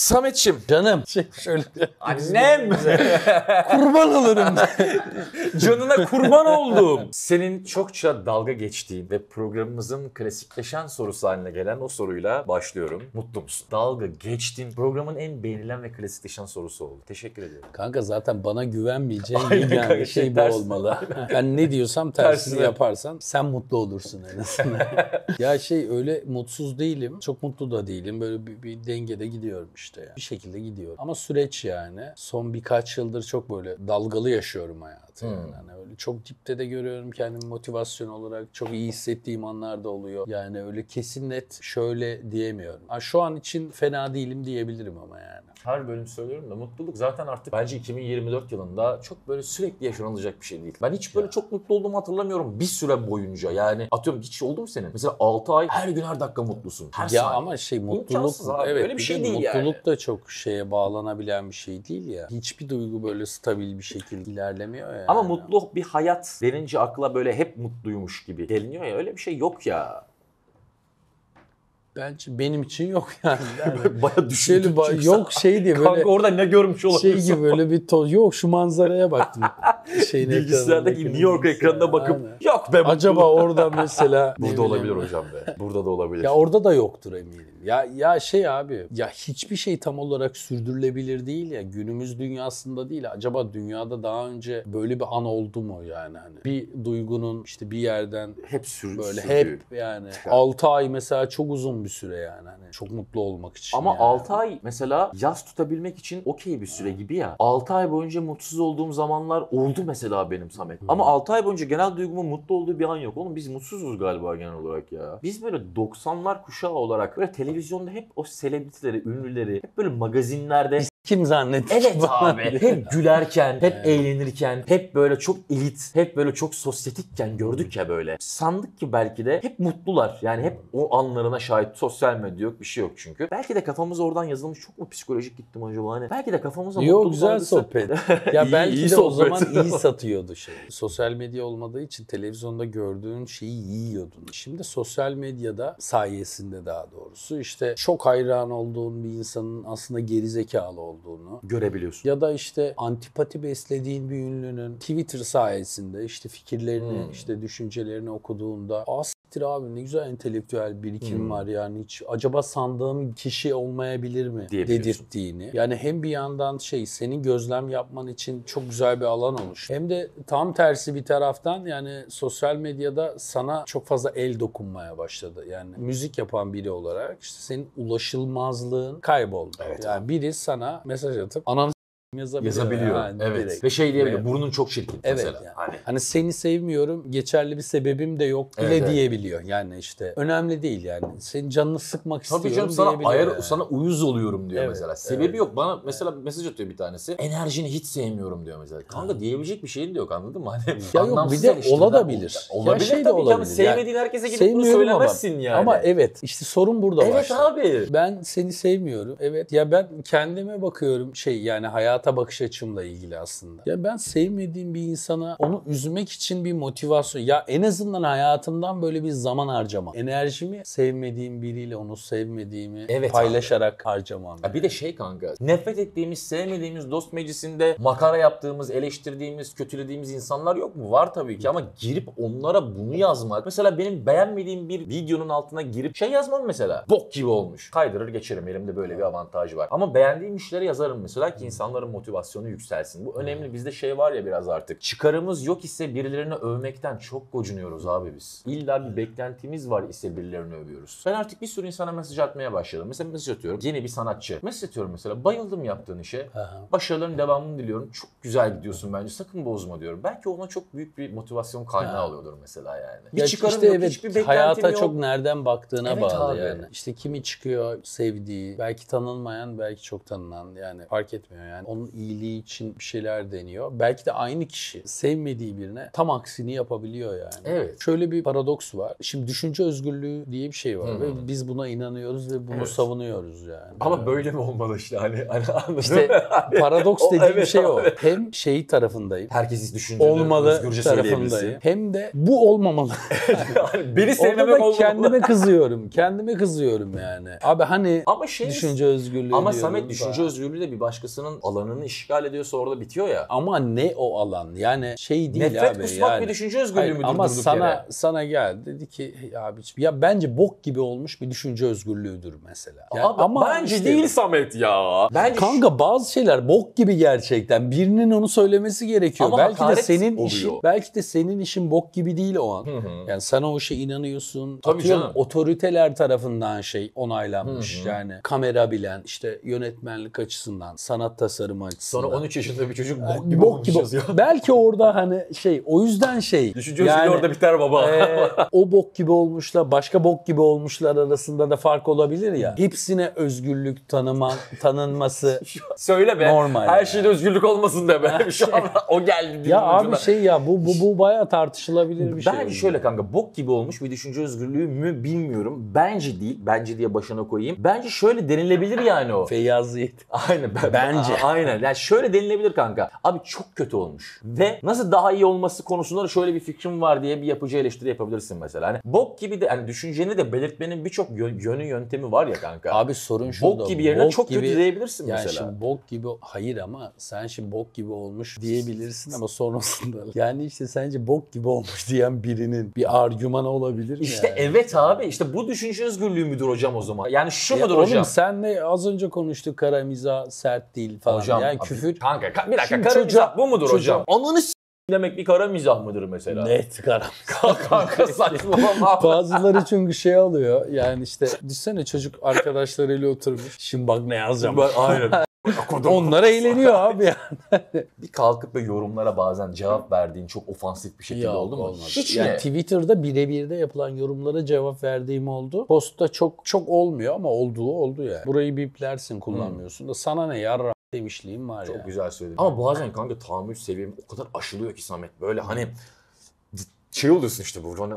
Sametçim. Canım. Şey şöyle. Annem. Kurban olurum. Canına kurban oldum. Senin çokça dalga geçtiğin ve programımızın klasikleşen sorusu haline gelen o soruyla başlıyorum. Mutlu musun? Dalga geçtin. Programın en beğenilen ve klasikleşen sorusu oldu. Teşekkür ediyorum. Kanka zaten bana güvenmeyeceğin Aynen yani kanka, şey bu ters. olmalı. Ben ne diyorsam tersini Tersine. yaparsan sen mutlu olursun en azından. Ya şey öyle mutsuz değilim. Çok mutlu da değilim. Böyle bir, bir dengede gidiyorum işte. Yani. Bir şekilde gidiyorum. Ama süreç yani. Son birkaç yıldır çok böyle dalgalı yaşıyorum hayatı. Yani. Yani öyle çok dipte de görüyorum kendimi motivasyon olarak. Çok iyi hissettiğim anlar da oluyor. Yani öyle kesin net şöyle diyemiyorum. Ha, şu an için fena değilim diyebilirim ama yani. Her bölüm söylüyorum da mutluluk zaten artık bence iki bin yirmi dört yılında çok böyle sürekli yaşanılacak bir şey değil. Ben hiç böyle çok mutlu olduğumu hatırlamıyorum bir süre boyunca. Yani atıyorum hiç oldu mu senin? Mesela altı ay her gün her dakika mutlusun. Her Ya saniye. ama şey İmkansız mutluluk abi, evet öyle bir şey de değil yani. mutluluk da çok şeye bağlanabilen bir şey değil ya. Hiçbir duygu böyle stabil bir şekilde ilerlemiyor ya. Ama mutlu bir hayat denince akla böyle hep mutluymuş gibi geliniyor ya, öyle bir şey yok ya. Bence benim için yok yani. yani Baya düşündüm şöyle ba- çünkü yok şey diye böyle kanka orada ne görmüş olabilirsin? şey gibi böyle bir toz yok şu manzaraya baktım. Şeyin Bilgisayardaki ekranındaki New York ekranına bakıp Aynen. yok be mutluluk. Acaba orada mesela ne Burada bileyim, olabilir hocam be. Burada da olabilir. ya orada da yoktur eminim. Ya ya şey abi ya hiçbir şey tam olarak sürdürülebilir değil ya. Günümüz dünyasında değil. Acaba dünyada daha önce böyle bir an oldu mu yani hani? Bir duygunun işte bir yerden hep sür böyle sürdüğü. hep yani altı ay mesela çok uzun bir süre yani hani çok mutlu olmak için. Ama yani. altı ay mesela yaz tutabilmek için okey bir süre gibi ya. altı ay boyunca mutsuz olduğum zamanlar oldu mesela benim Samet. Hı. Ama altı ay boyunca genel duygumun mutlu olduğu bir an yok. Oğlum biz mutsuzuz galiba genel olarak ya. Biz böyle doksanlar kuşağı olarak böyle televizyonda hep o selebritileri, ünlüleri hep böyle magazinlerde Kim zannetti? evet ki bana abi diye. hep gülerken, hep Evet. eğlenirken, hep böyle çok elit, hep böyle çok sosyetikken gördük ya böyle. Sandık ki belki de hep mutlular. Yani hep o anlarına şahit. Sosyal medya yok, bir şey yok çünkü. Belki de kafamız oradan yazılmış, çok mu psikolojik gittim acaba hani? Belki de kafamıza Yok mutluluk güzel algısı- sohbet. Ya İyi- belki iyi de o sohbet. zaman iyi satıyordu şey. Sosyal medya olmadığı için televizyonda gördüğün şeyi yiyordun. Şimdi sosyal medyada sayesinde daha doğrusu işte çok hayran olduğun bir insanın aslında gerizekalı olduğunu Görebiliyorsun. ya da işte antipati beslediğin bir ünlünün Twitter sayesinde işte fikirlerini, Hmm. işte düşüncelerini okuduğunda "Aa siktir abi ne güzel entelektüel birikim Hmm. var yani hiç acaba sandığım kişi olmayabilir mi?" Diyebiliyorsun. dedirttiğini. Yani hem bir yandan şey senin gözlem yapman için çok güzel bir alan olmuş. Hem de tam tersi bir taraftan yani sosyal medyada sana çok fazla el dokunmaya başladı. Yani müzik yapan biri olarak işte senin ulaşılmazlığın kayboldu. Evet Yani biri sana mesaj atıp ananı s**eyim yazabiliyor. Yazabiliyor. Yani evet. direkt. Ve şey diyebiliyor. Ve- Burnun çok çirkin Evet mesela. yani. Hani. Hani seni sevmiyorum, geçerli bir sebebim de yok bile Evet, evet. diyebiliyor. Yani işte önemli değil yani. Senin canını sıkmak Tabii istiyorum canım sana diyebiliyor ayar, yani. sana uyuz oluyorum diyor Evet, mesela. Sebebi evet. yok. Bana mesela mesaj atıyor bir tanesi. Enerjini hiç sevmiyorum diyor mesela. Kanka diyebilecek bir şeyin de yok, anladın mı? Hani Ya yok, anlamsız bir de eleştiriler olabilir. bu. Olabilir Ya şey de tabii ki ama olabilir. sevmediğin herkese gidip bunu Sevmiyorum ama- söylemezsin yani. Ama evet işte sorun burada evet başlıyor. abi. Ben seni sevmiyorum. Evet ya ben kendime bakıyorum şey yani hayata bakış açımla ilgili aslında. Ya ben sevmediğim bir insana onu üzmek için bir motivasyon. Ya en azından hayatımdan böyle bir zaman harcama. Enerjimi sevmediğim biriyle onu sevmediğimi Evet paylaşarak harcamam. Ya bir de şey kanka, nefret ettiğimiz, sevmediğimiz dost meclisinde makara yaptığımız, eleştirdiğimiz, kötülediğimiz insanlar yok mu? Var tabii ki ama girip onlara bunu yazmak. Mesela benim beğenmediğim bir videonun altına girip şey yazmam mesela. Bok gibi olmuş. Kaydırır geçerim, elimde böyle bir avantajı var. Ama beğendiğim işleri yazarım mesela ki insanların motivasyonu yükselsin. Bu önemli. Bizde şey var ya biraz artık. Çıkarımız yok ise birilerini övmekten çok gocunuyoruz abi biz. İlla bir beklentimiz var ise birilerini övüyoruz. Ben artık bir sürü insana mesaj atmaya başladım. Mesela mesaj atıyorum. Yeni bir sanatçı. Mesaj atıyorum mesela. Bayıldım yaptığın işe. Aha. Başarıların devamını diliyorum. Çok güzel gidiyorsun bence. Sakın bozma diyorum. Belki ona çok büyük bir motivasyon kaynağı Ha. oluyordur mesela yani. Bir Ya çıkarım işte yok, evet, hiçbir beklentim hayata yok. çok nereden baktığına Evet bağlı abi. yani. İşte kimi çıkıyor sevdiği, belki tanınmayan, belki çok tanınan yani fark etmiyor yani. onun iyiliği için bir şeyler deniyor. Belki de aynı kişi sevmediği birine tam aksini yapabiliyor yani. Evet. Şöyle bir paradoks var. Şimdi düşünce özgürlüğü diye bir şey var Hı. ve biz buna inanıyoruz ve bunu Evet. savunuyoruz yani. Ama böyle mi olmalı işte hani, hani anladın İşte mı? paradoks O- dediğim evet şey o. abi. Hem şey tarafındayım. Herkesin düşüncelerini Olmalı özgürce söyleyebilsin. tarafındayım. Hem de bu olmamalı. Yani beni Orada sevmemek da olmalı. kendime kızıyorum. Kendime kızıyorum yani. Abi hani Ama şey düşünce özgürlüğü Ama diyoruz Samet da. düşünce özgürlüğü de bir başkasının alanını işgal ediyorsa orada bitiyor ya. Ama ne o alan? Yani şey değil Nefret abi kusmak yani. bir düşünce özgürlüğü Hayır, müdür ama durduk sana yere? sana geldi dedi ki "Hey abiciğim ya bence bok gibi olmuş bir düşünce özgürlüğüdür mesela." Yani Abi, ama bence işte- değil Samet ya. Bence Kanka bazı şeyler bok gibi gerçekten. Birinin onu söylemesi gerekiyor. Ama belki de hakaret senin oluyor. işin belki de senin işin bok gibi değil o an. Hı hı. Yani sana o şeye inanıyorsun. Tabii Atıyorum, canım. otoriteler tarafından şey onaylanmış. Hı hı. Yani kamera bilen, işte yönetmenlik açısından, sanat tasarımı açısından. Sonra on üç yaşında bir çocuk Yani bok gibi bok olmuş gibi. yazıyor. Belki orada hani şey o yüzden şey. Düşünce özgürlüğü orada biter baba. e, o bok gibi olmuşlar, başka bok gibi olmuşlar arasında da fark olabilir ya. Hepsine özgürlük tanıma, tanınması. Söyle be. Normal Her yani. şeyde özgürlük olmasın de be. Şu an o geldi. Ya dilimin abi ucuna. şey ya bu bu bu bayağı tartışılabilir bir şey. Bence şöyle kanka bok gibi olmuş bir düşünce özgürlüğü mü bilmiyorum. Bence değil. Bence diye başına koyayım. Bence şöyle denilebilir yani o. Feyyaz Yiğit. Aynen. Ben, Bence. Aynen. Yani şöyle denilebilir kanka. Abi çok kötü olmuş. Ve nasıl daha iyi olması konusunda da şöyle bir fikrim var diye bir yapıcı eleştiri yapabilirsin mesela. Hani bok gibi de hani düşünceni de belirtmenin birçok yö- yönü yöntemi var ya kanka. Abi sorun şurada. bok gibi yerine bok çok gibi, kötü diyebilirsin yani mesela. şimdi bok gibi hayır ama sen şimdi bok gibi olmuş diyebilirsin ama sonrasında yani işte sence bok gibi olmuş diyen birinin bir argümanı olabilir mi İşte yani? evet abi işte bu düşünce özgürlüğü müdür hocam o zaman? Yani şu Ya mudur oğlum hocam? senle az önce konuştuk kara mizah sert değil falan. Hocam yani abi, küfür kanka ka- bir dakika Şimdi kara çocuğa- mizah bu mudur çocuğa- hocam? Ananı s- demek bir kara mizah mıdır mesela? net kara. Kanka saçmalama. Bazıları çünkü şey alıyor yani işte düşünsene çocuk arkadaşlarıyla oturmuş. Şimdi bak ne yazacağım. Ben- Aynen. Onlar eğleniyor abi ya. Bir kalkıp ve yorumlara bazen cevap verdiğin çok ofansif bir şekilde Yok, oldu mu? olmadı. Hiç yani mi? Twitter'da birebir de yapılan yorumlara cevap verdiğim oldu. Postta çok çok olmuyor ama olduğu oldu yani. Burayı biplersin kullanmıyorsun da sana ne yarra demişliğim var Çok ya. güzel söyledin. Ama bazen kanka tahammül seviyem o kadar aşılıyor ki Samet. Böyle hani şey oluyorsun işte bu hani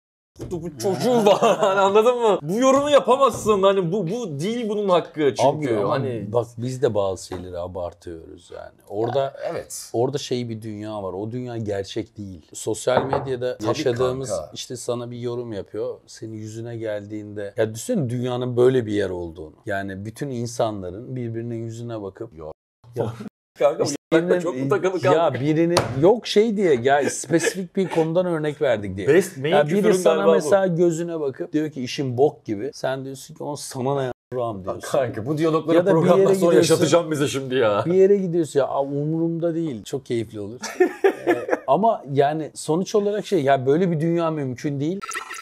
bu çocuğu var hani anladın mı? Bu yorumu yapamazsın hani bu bu değil bunun hakkı çünkü Abi ama hani bak biz de bazı şeyleri abartıyoruz yani. Orada evet. orada şey bir dünya var. O dünya gerçek değil. Sosyal medyada Tabii yaşadığımız kanka. işte sana bir yorum yapıyor. Senin yüzüne geldiğinde ya düşünsene dünyanın böyle bir yer olduğunu. Yani bütün insanların birbirinin yüzüne bakıp Yok. ya Kanka İşte bu yaklaşık birinin- çok mu takılı kaldık? Ya birinin yok şey diye ya spesifik bir konudan örnek verdik diye. Best main Ya biri küfürün sana galiba mesela gözüne bakıp diyor ki işin bok gibi. Sen diyorsun ki on sana ne yarrağım bu. diyorsun. Kanka bu diyalogları Ya da bir programdan yere sonra gidiyorsun. yaşatacağım bize şimdi ya. Bir yere gidiyorsun ya "Aa, umurumda değil. Çok keyifli olur. Ee, ama yani sonuç olarak şey ya böyle bir dünya mümkün değil.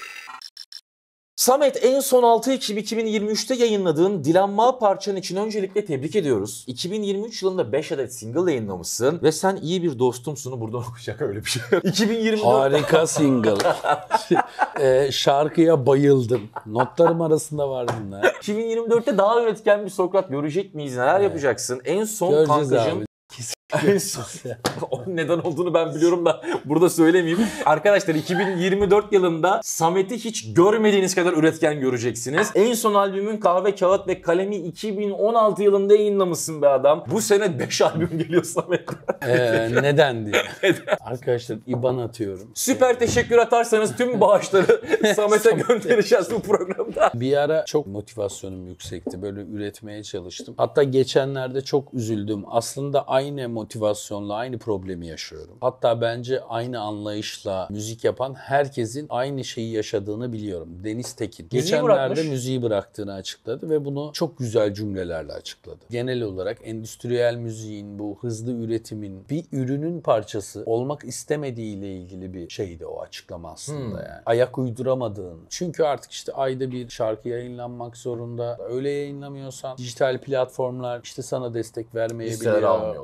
Samet en son altı Ekim iki bin yirmi üçte yayınladığın Dilenma parçan için öncelikle tebrik ediyoruz. iki bin yirmi üç yılında beş adet single yayınlamışsın ve sen iyi bir dostumsun. Buradan okuyacak öyle bir şey. iki bin yirmi dört Harika single. Ee, şarkıya bayıldım. Notlarım arasında var bunlar. iki bin yirmi dörtte daha üretken bir Sokrat görecek miyiz? Neler Evet. yapacaksın? En son Göreceğiz kankacığım. abi. En son. Onun neden olduğunu ben biliyorum da burada söylemeyeyim. Arkadaşlar iki bin yirmi dört yılında Samet'i hiç görmediğiniz kadar üretken göreceksiniz. En son albümün Kahve, Kağıt ve Kalemi iki bin on altı yılında yayınlamışsın be adam. Bu sene beş albüm geliyor Samet. Ee, neden diye. Arkadaşlar I B A N atıyorum. Süper teşekkür atarsanız tüm bağışları Samet'e göndereceğiz bu programda. Bir ara çok motivasyonum yüksekti. Böyle üretmeye çalıştım. Hatta geçenlerde çok üzüldüm. Aslında aynı motivasyonla aynı problemi yaşıyorum. Hatta bence aynı anlayışla müzik yapan herkesin aynı şeyi yaşadığını biliyorum. Deniz Tekin. Müziği Geçenlerde bırakmış. müziği bıraktığını açıkladı ve bunu çok güzel cümlelerle açıkladı. Genel olarak endüstriyel müziğin, bu hızlı üretimin bir ürünün parçası olmak istemediğiyle ilgili bir şeydi o açıklama aslında Hmm. yani. Ayak uyduramadığın. Çünkü artık işte ayda bir şarkı yayınlanmak zorunda. Öyle yayınlamıyorsan dijital platformlar işte sana destek Listeler vermeyebiliyor. almıyorlar vesaire.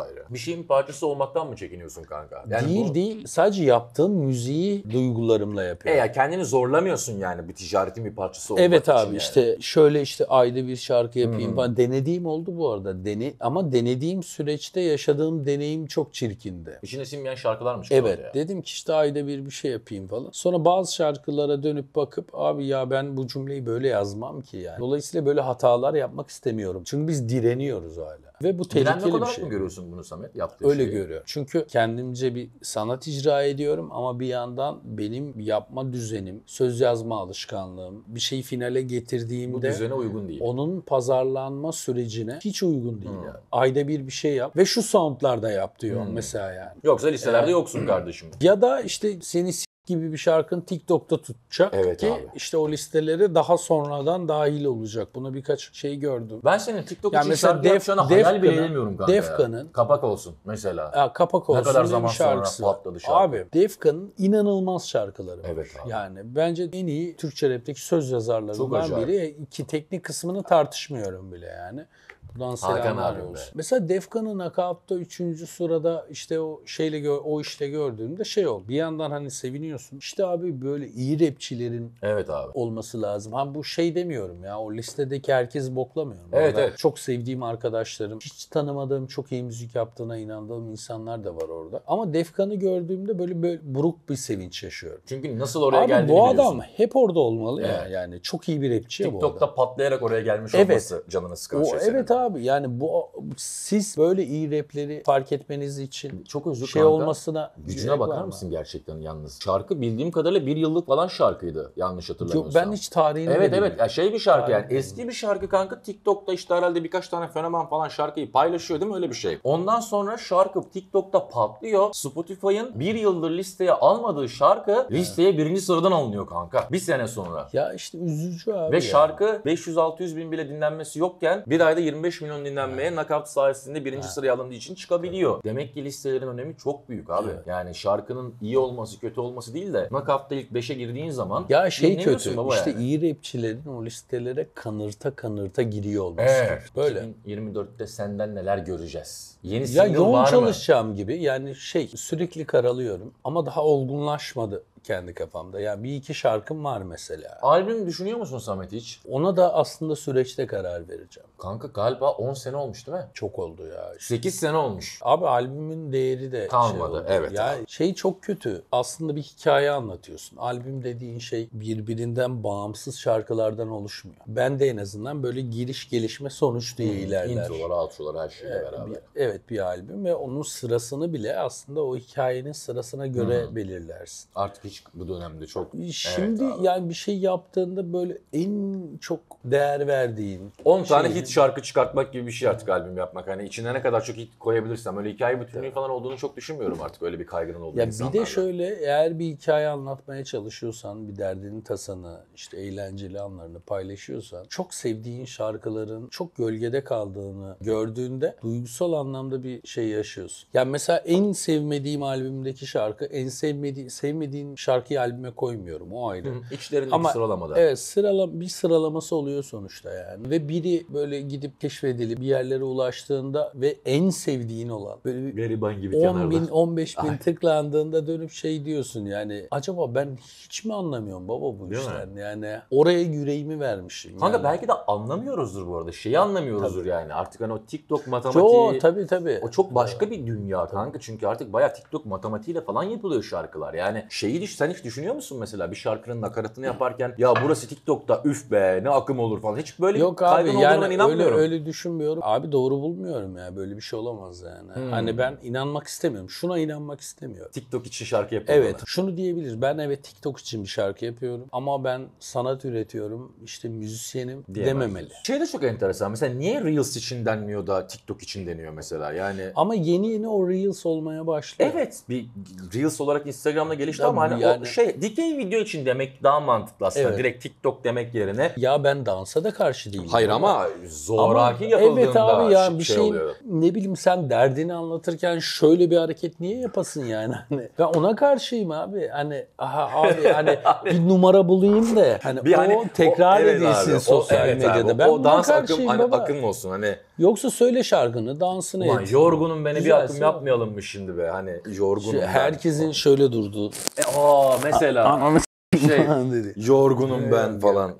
vesaire. Bir şeyin parçası olmaktan mı çekiniyorsun kanka? Yani değil bu... değil. Sadece yaptığım müziği duygularımla E yapıyorum. ya kendini zorlamıyorsun yani bir ticaretin bir parçası olmak Evet için abi yani. işte şöyle işte ayda bir şarkı yapayım Hmm. falan. Denediğim oldu bu arada. Dene ama denediğim süreçte yaşadığım deneyim çok çirkindi. İçine sinmeyen şarkılar mı çıkıyor Evet. ortaya? Dedim ki işte ayda bir bir şey yapayım falan. Sonra bazı şarkılara dönüp bakıp abi ya ben bu cümleyi böyle yazmam ki yani. Dolayısıyla böyle hatalar yapmak istemiyorum. Çünkü biz direniyoruz hala. Ve bu tehlikeli Direnmek bir olarak şey. mı görüyorsun bunu Samet? Yaptığın Öyle şeyi? görüyorum. Çünkü kendimce bir sanat icra ediyorum ama bir yandan benim yapma düzenim, söz yazma alışkanlığım, bir şeyi finale getirdiğimde Bu düzene uygun değil. onun pazarlanma sürecine hiç uygun değil Hmm. yani. Ayda bir bir şey yap ve şu soundlarda yap diyor Hmm. mesela yani. Yoksa listelerde Ee, yoksun kardeşim. Ya da işte seni s- gibi bir şarkın TikTok'ta tutacak Evet ki abi. işte o listelere daha sonradan dahil olacak. Buna birkaç şey gördüm. Ben senin TikTok Ya için mesela şarkı Def- yapacağını hayal bile Defkan'ın- edemiyorum kanka ya. Defkan'ın- Kapak olsun mesela. Ya, kapak olsun kadar diye zaman bir sonra şarkısı var. patladı şarkı. Abi Defkan'ın inanılmaz şarkıları var. Evet abi. Yani bence en iyi Türkçe rapteki söz Çok yazarlarından acayip. biri ki teknik kısmını tartışmıyorum bile yani. Buradan Hakan selamlar abim be. olsun. Mesela Defkan'ın Knockout'ta üçüncü sırada işte o şeyle gö- o işte gördüğümde şey oldu. Bir yandan hani seviniyorsun. İşte abi böyle iyi rapçilerin Evet abi. olması lazım. Ha bu şey demiyorum ya. O listedeki herkes boklamıyorum. Evet, Orada evet. Çok sevdiğim arkadaşlarım, hiç tanımadığım, çok iyi müzik yaptığına inandığım insanlar da var orada. Ama Defkan'ı gördüğümde böyle, böyle buruk bir sevinç yaşıyorum. Çünkü nasıl oraya Abi geldiğini bu biliyorsun. adam hep orada olmalı ya. Evet. Yani çok iyi bir rapçi ya bu adam. TikTok'ta patlayarak oraya gelmiş Evet. olması canını sıkan O, şey senin. evet abi yani bu siz böyle iyi rapleri fark etmeniz için Çok özür şey kanka. olmasına Gücüne gerek var bakar mı? mısın gerçekten yalnız? Şarkı bildiğim kadarıyla bir yıllık falan şarkıydı yanlış hatırlamıyorsam. Yok ben hiç tarihini de Evet evet bilmiyorum. ya şey bir şarkı yani Tarihini eski bir şarkı kanka TikTok'ta işte herhalde birkaç tane fenomen falan şarkıyı paylaşıyor değil mi öyle bir şey. Ondan sonra şarkı TikTok'ta patlıyor. Spotify'ın bir yıldır listeye almadığı şarkı listeye birinci sıradan alınıyor kanka. Bir sene sonra. Ya işte üzücü abi Ve ya. şarkı beş yüz altı yüz bin bile dinlenmesi yokken bir ayda yirmi beş milyon dinlenmeye Knockout sayesinde birinci sıraya alındığı için çıkabiliyor. Demek ki listelerin önemi çok büyük abi. Evet. Yani şarkının iyi olması kötü olması değil de Knockout'ta ilk beşe girdiğin zaman Ya şey dinleniyorsun kötü. baba İşte yani. iyi rapçilerin o listelere kanırta kanırta giriyor olması. Evet. Böyle. iki bin yirmi dörtte senden neler göreceğiz? Yeni Ya single yoğun var mı? çalışacağım gibi yani şey sürekli karalıyorum ama daha olgunlaşmadı kendi kafamda. Yani bir iki şarkım var mesela. Albüm düşünüyor musun Samet hiç? Ona da aslında süreçte karar vereceğim. Kanka galiba on sene olmuş değil mi? Çok oldu ya. sekiz sene olmuş. Abi albümün değeri de Kalmadı, şey oldu. evet Ya abi. şey çok kötü. Aslında bir hikaye anlatıyorsun. Albüm dediğin şey birbirinden bağımsız şarkılardan oluşmuyor. Ben de en azından böyle giriş gelişme sonuç diye ilerler. Introlar, outrolar her şeyle Evet, beraber. bir, evet bir albüm ve onun sırasını bile aslında o hikayenin sırasına göre belirlersin. Artık hiç bu dönemde çok... Şimdi Evet abi. yani bir şey yaptığında böyle en çok değer verdiğin on tane şeyin- hit şarkı çıkartmak gibi bir şey artık albüm yapmak. Hani içine ne kadar çok hit koyabilirsem öyle hikaye bütünlüğü falan olduğunu çok düşünmüyorum artık öyle bir kaygının olduğu Ya bir insanlarda. de şöyle eğer bir hikaye anlatmaya çalışıyorsan, bir derdini, tasanı, işte eğlenceli anlarını paylaşıyorsan, çok sevdiğin şarkıların çok gölgede kaldığını gördüğünde duygusal anlamda bir şey yaşıyorsun. Yani mesela en sevmediğim albümdeki şarkı, en sevmediğim sevmediğim şarkıyı albüme koymuyorum. O ayrı. Hı, içlerindeki Ama sıralamada. evet sırala, bir sıralaması oluyor sonuçta yani. Ve biri böyle gidip keşfedilip bir yerlere ulaştığında ve en sevdiğin olan böyle bir Gariban gibi on bin, kenarda. on beş bin Ay. tıklandığında dönüp şey diyorsun yani acaba ben hiç mi anlamıyorum baba bu Değil işten yani oraya yüreğimi vermişim. Kanka yani. belki de anlamıyoruzdur bu arada. Şeyi anlamıyoruzdur yani. Artık hani o TikTok matematiği... Yo, tabii tabii. O çok başka bir dünya kanka çünkü artık bayağı TikTok matematiğiyle falan yapılıyor şarkılar. Yani şeyi hiç sen hiç düşünüyor musun mesela bir şarkının nakaratını yaparken ya burası TikTok'ta üf be ne akım olur falan. Hiç böyle Yok bir abi kaygın olduğuna yani ben öyle, inanmıyorum. öyle düşünmüyorum. Abi doğru bulmuyorum ya böyle bir şey olamaz yani. Hmm. Hani ben inanmak istemiyorum. Şuna inanmak istemiyorum. TikTok için şarkı yapıyor Evet, bana. şunu diyebiliriz. Ben evet TikTok için bir şarkı yapıyorum ama ben sanat üretiyorum, işte müzisyenim Diyemez. dememeli. Şey de çok enteresan. Mesela niye Reels için denmiyor da TikTok için deniyor mesela? Yani Ama yeni yeni o Reels olmaya başlıyor. evet bir Reels olarak Instagram'da gelişti Tabii ama hani Yani- o şey dikey video için demek daha mantıklı aslında. Evet. Direkt TikTok demek yerine. Ya ben dansa da karşı değilim. Hayır ama zoraki yapıldığında evet abi ya bir şey şey oluyor. ne bileyim sen derdini anlatırken şöyle bir hareket niye yapasın yani? Hani ben ona karşıyım abi. Hani aha abi hani bir numara bulayım da hani Bir o hani tekrar o- evet edilsin abi, o- sosyal evet abi, medyada. Ben o buna dans akım karşıyım hani baba. akım olsun hani. Yoksa söyle şarkını, dansını Ulan et. yorgunum beni bir Güzelse- akım yapmayalım mı şimdi be? Hani yorgunum Şey, ben. herkesin şöyle durduğu. E, aa mesela şey dedi. yorgunum ben falan.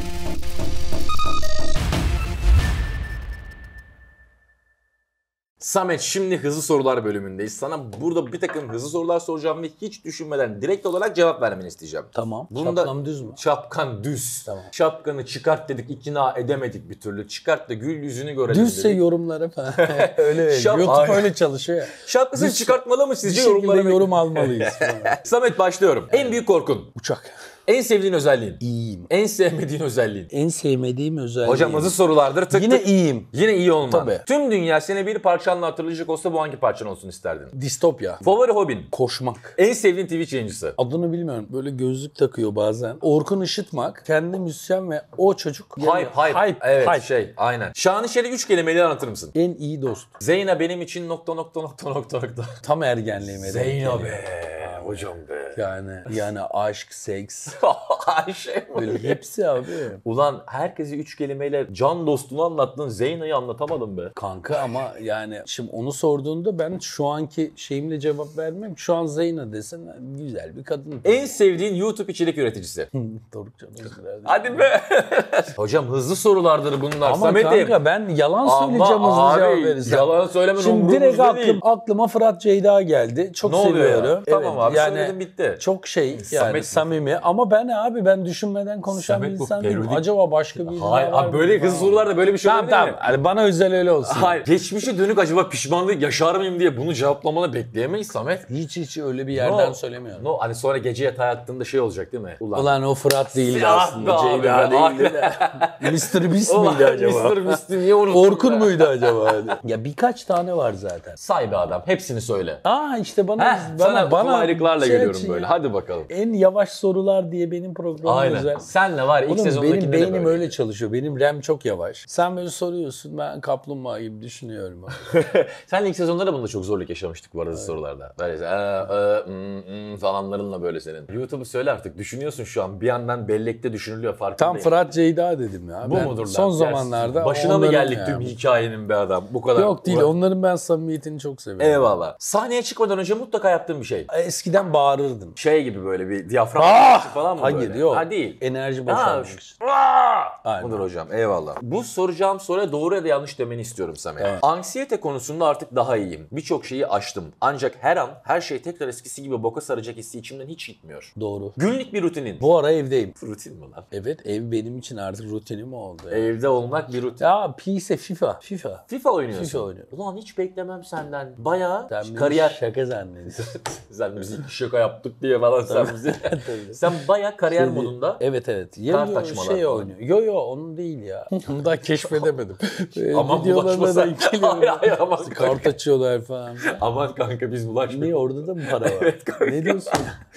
Samet şimdi hızlı sorular bölümündeyiz. Sana burada bir takım hızlı sorular soracağım ve hiç düşünmeden direkt olarak cevap vermeni isteyeceğim. Tamam. Bunda- Şapkam düz mü? Şapkan düz. Tamam. Şapkanı çıkart dedik, ikna edemedik bir türlü. Çıkart da gül yüzünü görelim Düzse dedik. yorumlara falan. öyle Şap- YouTube Ay. öyle çalışıyor ya. Şapkasını Düz- çıkartmalı mı Bir sizce şekilde yorumlara? yorum almalıyız. falan. Samet başlıyorum. En büyük korkun. Uçak. En sevdiğin özelliğin. İyiyim. En sevmediğin özelliğin. En sevmediğim özelliğim. Hocam hızlı sorulardır. Tık Yine tık. iyiyim. Yine iyi olman. Tabii. Tüm dünya seni bir parçanla hatırlayacak olsa bu hangi parçan olsun isterdin? Distopya. Favori hobin. Koşmak. En sevdiğin Twitch yayıncısı. Adını bilmiyorum. Böyle gözlük takıyor bazen. Orkun Işıtmak. Kendi müzisyen ve o çocuk. Yani Hype, hype. hype. Evet hype. şey aynen. Şanışer'i üç kelimeyle anlatır mısın? En iyi dost. Zeyna benim için nokta nokta nokta nokta nokta. Tam ergenliğime denk Zeyna geliyor. be. Hocam be. Yani yani aşk, seks. Ayşe Böyle hepsi abi. Ulan herkesi üç kelimeyle can dostunu anlattın. Zeyna'yı anlatamadın be. Kanka ama yani şimdi onu sorduğunda ben şu anki şeyimle cevap vermem. Şu an Zeyna desen güzel bir kadın. En sevdiğin YouTube içerik üreticisi. Doruk Can Özgürel. Hadi be. Hocam hızlı sorulardır bunlar. Ama Samet'im. kanka ben yalan Ama söyleyeceğim hızlı abi, cevap verirsem. yalan söylemen Şimdi direkt umurumuzda aklım, değil. aklıma Fırat Ceyda geldi. Çok Ne oluyor ya? seviyorum. Tamam abi, yani söyledin, bitti. Çok şey yani Samet- samimi ama ben abi ben düşünmeden konuşan Samet bir bu insan değilim. periyodik- Acaba başka bir Hayır var abi mı? böyle hızlı sorularda böyle bir şey Tamam olabilir tamam. mi? Hani bana özel öyle olsun. Hayır. Geçmişe dönük acaba pişmanlık yaşar mıyım diye bunu cevaplamanı bekleyemeyiz Samet. Hiç hiç öyle bir yerden No. söylemiyorum. No, hani sonra gece yatağa yattığında şey olacak değil mi? Ulan. Ulan o Fırat değildi Ah aslında. be abi Ceyda be, değildi de. mister Beast Ulan miydi acaba? mister Beast'i niye unuttun Orkun be? muydu acaba? ya birkaç tane var zaten. Say be adam. Hepsini söyle. Aa işte bana Heh, bana sana bana kolaylıklarla şey geliyorum açın böyle. ya. Hadi bakalım. En yavaş sorular diye benim programım Aynen. özel. Senle var ya ilk Oğlum sezondaki benim de beynim böyle. öyle çalışıyor. Benim RAM çok yavaş. Sen böyle soruyorsun ben kaplumbağa gibi düşünüyorum. Senle ilk sezonda da bunda çok zorluk yaşamıştık bu arada sorularda. Böyle e, e, mm, mm falanlarınla böyle senin. YouTube'u söyle artık. Düşünüyorsun şu an. Bir yandan bellekte düşünülüyor farkındayım. Tam Fırat Ceyda dedim ya. Bu Ben mudur lan? son Ya zamanlarda başına mı onların geldik ya. tüm hikayenin be adam? Bu kadar. Yok değil. Ulan- Onların ben samimiyetini çok seviyorum. Eyvallah. Sahneye çıkmadan önce mutlaka yaptığım bir şey. Eskiden bağırırdım. Şey gibi böyle bir diyafram Ah! falan mı Hayır böyle? yok. Ha değil. Enerji Ha, boşalmak şu- için. Aa! Aynen. Budur hocam. Eyvallah. Bu soracağım soruya doğru ya da yanlış demeni istiyorum Samet. Evet. Anksiyete konusunda artık daha iyiyim. Birçok şeyi aştım. Ancak her an her şey tekrar eskisi gibi boka saracak hissi içimden hiç gitmiyor. Doğru. Günlük bir rutinin. Bu ara evdeyim. Rutin mi lan? Evet ev benim için artık rutinim oldu. Ya, Evde olmak bir rutin. ya P S FIFA. FIFA. FIFA oynuyorsun. FIFA oynuyorum. Ulan hiç beklemem senden. Bayağı Sen beni kariyer. şaka zannediyorsun. Sen müzik şaka yaptık diye falan sen bizi. Sen bayağı kariyer Şey değil. modunda. Evet evet. Ya Kart yo, açmalar şey falan. oynuyor. Yo yo onun değil ya. Onu daha keşfedemedim. Ee, Aman videolarına bulaşma denk sen. geliyorum. Hayır, hayır, aman kanka. Kart açıyorlar falan. Aman kanka biz bulaşmayalım. Niye orada da mı para var? Evet kanka. Ne diyorsun?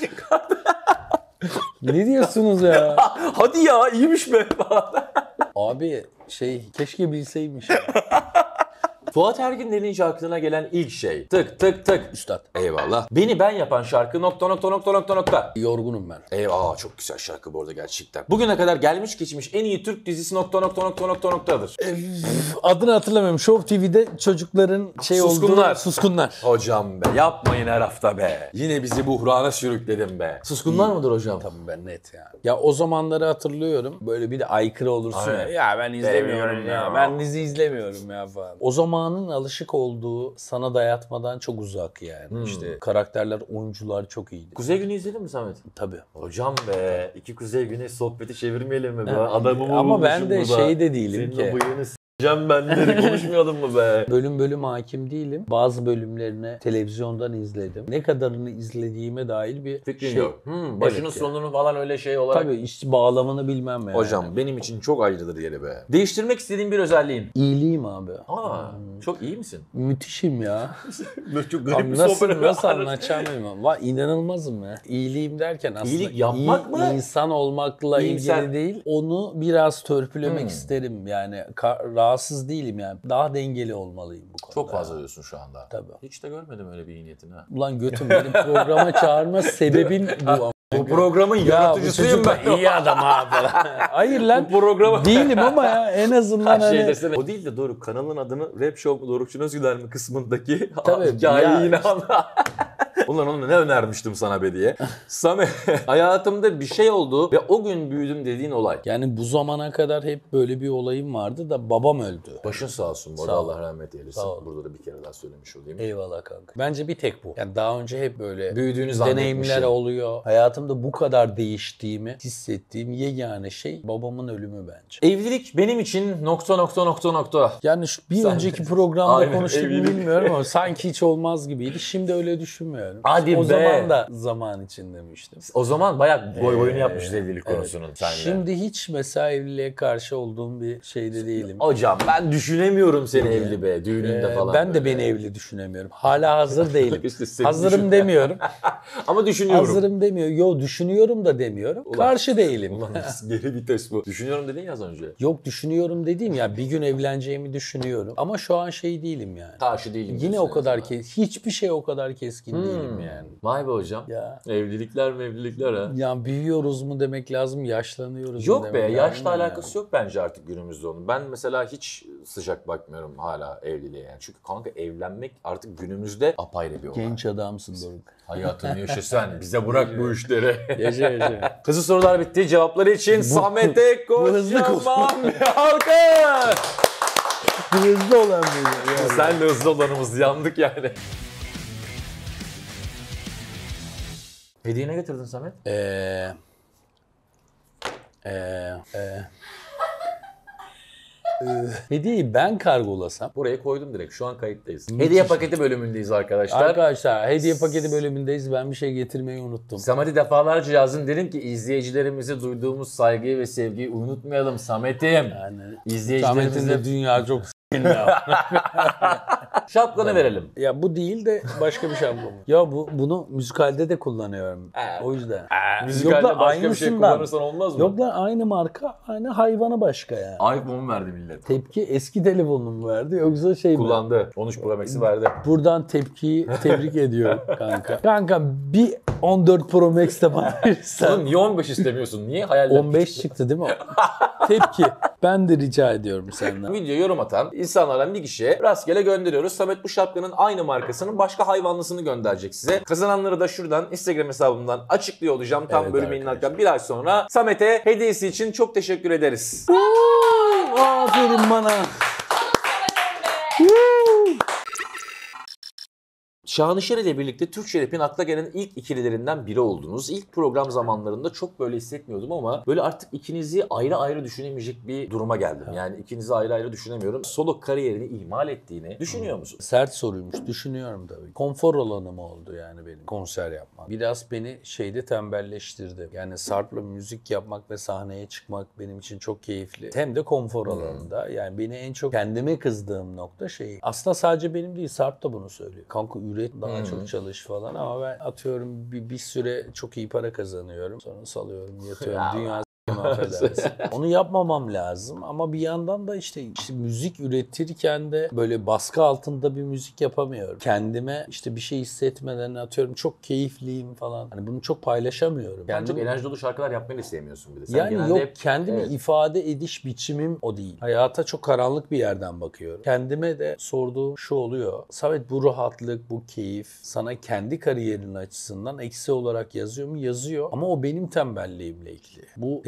Ne diyorsunuz ya? Hadi ya iyiymiş be. Abi şey keşke bilseymiş. ya. Fuat Ergin denince aklına gelen ilk şey. Tık tık tık. Üstad. Eyvallah. Beni ben yapan şarkı nokta nokta nokta nokta nokta. Yorgunum ben. Eyvallah çok güzel şarkı bu arada gerçekten. Bugüne kadar gelmiş geçmiş en iyi Türk dizisi nokta nokta nokta nokta noktadır. Adını hatırlamıyorum. Show T V'de çocukların şey Suskunlar. olduğu... Suskunlar. Hocam be yapmayın her hafta be. Yine bizi buhrana sürükledin be. Suskunlar mıdır hocam? Tabii ben net ya. Ya o zamanları hatırlıyorum. Böyle bir de aykırı olursun Aynen. ya. Ya ben izlemiyorum Sevmiyorum ya. ya. Ben dizi izlemiyorum ya falan. O zamanın alışık olduğu sana dayatmadan çok uzak yani. Hmm. İşte karakterler, oyuncular çok iyiydi. Kuzey Günü izledin mi Samet? Tabii. Hocam be iki Kuzey Günü sohbeti çevirmeyelim mi? be? Evet. Adamımı Ama ben bulmuşum de burada. şey de değilim Senin ki. o bıyığını s- Cem benleri konuşmayalım mı be? Bölüm bölüm hakim değilim. Bazı bölümlerini televizyondan izledim. Ne kadarını izlediğime dair bir Fikrin şey. yok. Hmm, başının Evet sonunu falan öyle şey olarak. Tabii işte bağlamını bilmem yani. Hocam benim için çok ayrıdır yeri be. Değiştirmek istediğin bir özelliğin. İyiliğim abi. Aa, çok iyi misin? Müthişim ya. Çok Abi nasıl nasıl anlatacağım? Va inanılmazım ya. İyiliğim derken aslında İyilik yapmak iyi mı? insan olmakla İyimser. ilgili değil. Onu biraz törpülemek Hmm. isterim. Yani ka- rahatsız değilim yani. Daha dengeli olmalıyım bu konuda. Çok fazla diyorsun şu anda. Tabii. Hiç de görmedim öyle bir iyi niyetini ha. Ulan götüm benim programa çağırma sebebin bu. Bu programın Ya bu yaratıcısıyım çocuk ben. da iyi adam abi. Hayır lan. Bu programı... Değilim ama ya en azından Her şey hani... desene. O değil de doğru. Kanalın adını Rap Show mu Dorukçu Özgüler mi kısmındaki Tabii, hikayeyi ya yine işte. anla. Ulan onu ne önermiştim sana be diye. Samet, hayatımda bir şey oldu ve o gün büyüdüm dediğin olay. Yani bu zamana kadar hep böyle bir olayım vardı da babam öldü. Başın sağ olsun bu arada, Sağ ol. Allah rahmet eylesin. Sağ ol. Burada da bir kere daha söylemiş olayım. Eyvallah kanka. Bence bir tek bu. Yani daha önce hep böyle Büyüdüğünü deneyimler zannetmişim. oluyor. Hayatımda bu kadar değiştiğimi hissettiğim yegane şey babamın ölümü bence. Evlilik benim için nokta nokta nokta nokta. Yani şu bir Sen- önceki programda Aynen, konuştuk mu evlilik. bilmiyorum ama sanki hiç olmaz gibiydi. Şimdi öyle düşünmüyorum. Hadi o be. zaman da zaman için demiştim. O zaman bayağı boy boyunu Ee, yapmışız evlilik evet. konusunun seninle. Şimdi hiç mesela evliliğe karşı olduğum bir şeyde değilim. Hocam ben düşünemiyorum seni evli be, düğününde Ee, falan. ben de böyle. beni evli düşünemiyorum. Hala hazır değilim. İşte seni Hazırım düşün- demiyorum. Ama düşünüyorum. Hazırım demiyor. Yo düşünüyorum da demiyorum. Ulan. Karşı değilim. Ulan geri vites bu. Düşünüyorum dedin ya az önce. Yok düşünüyorum dediğim ya bir gün evleneceğimi düşünüyorum. Ama şu an şey değilim yani. Karşı değilim. Yine diyorsun o kadar en azından. kes, hiçbir şey o kadar keskin Hmm. değilim yani. Vay be hocam. Ya Evlilikler mi evlilikler ha? ya büyüyoruz mu demek lazım, yaşlanıyoruz mu Yok demek be, lazım yaşla yani. alakası yok bence artık günümüzde onun. Ben mesela hiç sıcak bakmıyorum hala evliliğe yani. Çünkü kanka evlenmek artık günümüzde apayrı bir olay. Genç adamsın Doruk. Hayatını yaşa sen, bize bırak bu işleri. Yaşa yaşa. Hızlı sorular bitti. Cevapları için Samet'e bu hızlı kocaman bir alkış. Hızlı olan benim. Yani. Sen de hızlı olanımız, yandık yani. Hediye ne getirdin Samet? Eee... Eee... Eee... Hediyeyi ben kargolasam. Buraya koydum direkt. Şu an kayıttayız. Hediye paketi bölümündeyiz arkadaşlar. Arkadaşlar hediye paketi bölümündeyiz. Ben bir şey getirmeyi unuttum. Samet'i defalarca yazdım. Dedim ki izleyicilerimize duyduğumuz saygıyı ve sevgiyi unutmayalım Samet'im. Yani Samet'in İzleyicilerimize de dünya çok s**in ya. şapkanı verelim. Ya bu değil de başka bir şablon. Ya bu bunu müzikalde de kullanıyorum. O yüzden. Müzikalde Yok lan, başka bir şey aynısından. kullanırsan olmaz mı? Yok lan aynı marka, aynı hayvanı başka yani. iPhone verdi millet. Tepki eski telefonum mu verdi yoksa şey mi? Kullandı. on üç Pro Max'i verdi. Buradan tepkiyi tebrik ediyorum kanka. Kanka bir on dört Pro Max de bana verirsen. Oğlum niye on beş istemiyorsun? Niye hayaller? on beş çıktı değil mi? Tepki. Ben de rica ediyorum senden. Video yorum atan insanlardan bir kişiye rastgele gönderiyoruz. Samet bu şapkanın aynı markasının başka hayvanlısını gönderecek size. Kazananları da şuradan Instagram hesabımdan açıklıyor olacağım. Tam Evet bölüm arkadaşlar. yayınlandıktan bir ay sonra. Samet'e hediyesi için çok teşekkür ederiz. Aferin bana. Şahanişer ile birlikte Türkçe Rap'in akla gelen ilk ikililerinden biri oldunuz. İlk program zamanlarında çok böyle hissetmiyordum ama böyle artık ikinizi ayrı ayrı düşünemeyecek bir duruma geldim. Yani ikinizi ayrı ayrı düşünemiyorum. Solo kariyerini ihmal ettiğini düşünüyor musun? Sert soruymuş. Düşünüyorum tabii. Konfor alanım oldu yani benim konser yapmak. Biraz beni şeyde tembelleştirdi. Yani Sarp'la müzik yapmak ve sahneye çıkmak benim için çok keyifli. Hem de konfor alanında. Yani beni en çok kendime kızdığım nokta şey. Aslında sadece benim değil, Sarp da bunu söylüyor. Kanka üret, daha Hmm. çok çalış falan ama ben atıyorum bir, bir süre çok iyi para kazanıyorum. Sonra salıyorum, yatıyorum. Dünya affedersin. Onu yapmamam lazım ama bir yandan da işte, işte müzik üretirken de böyle baskı altında bir müzik yapamıyorum. Kendime işte bir şey hissetmeden atıyorum çok keyifliyim falan. Hani bunu çok paylaşamıyorum. Yani çok Kendim- enerji dolu şarkılar yapmayı da sevmiyorsun bir de. Sen yani genelde yok hep- kendimi Evet. ifade ediş biçimim o değil. Hayata çok karanlık bir yerden bakıyorum. Kendime de sorduğum şu oluyor. Samet bu rahatlık, bu keyif sana kendi kariyerinin açısından eksi olarak yazıyor mu? Yazıyor. Ama o benim tembelliğimle ilgili. Bu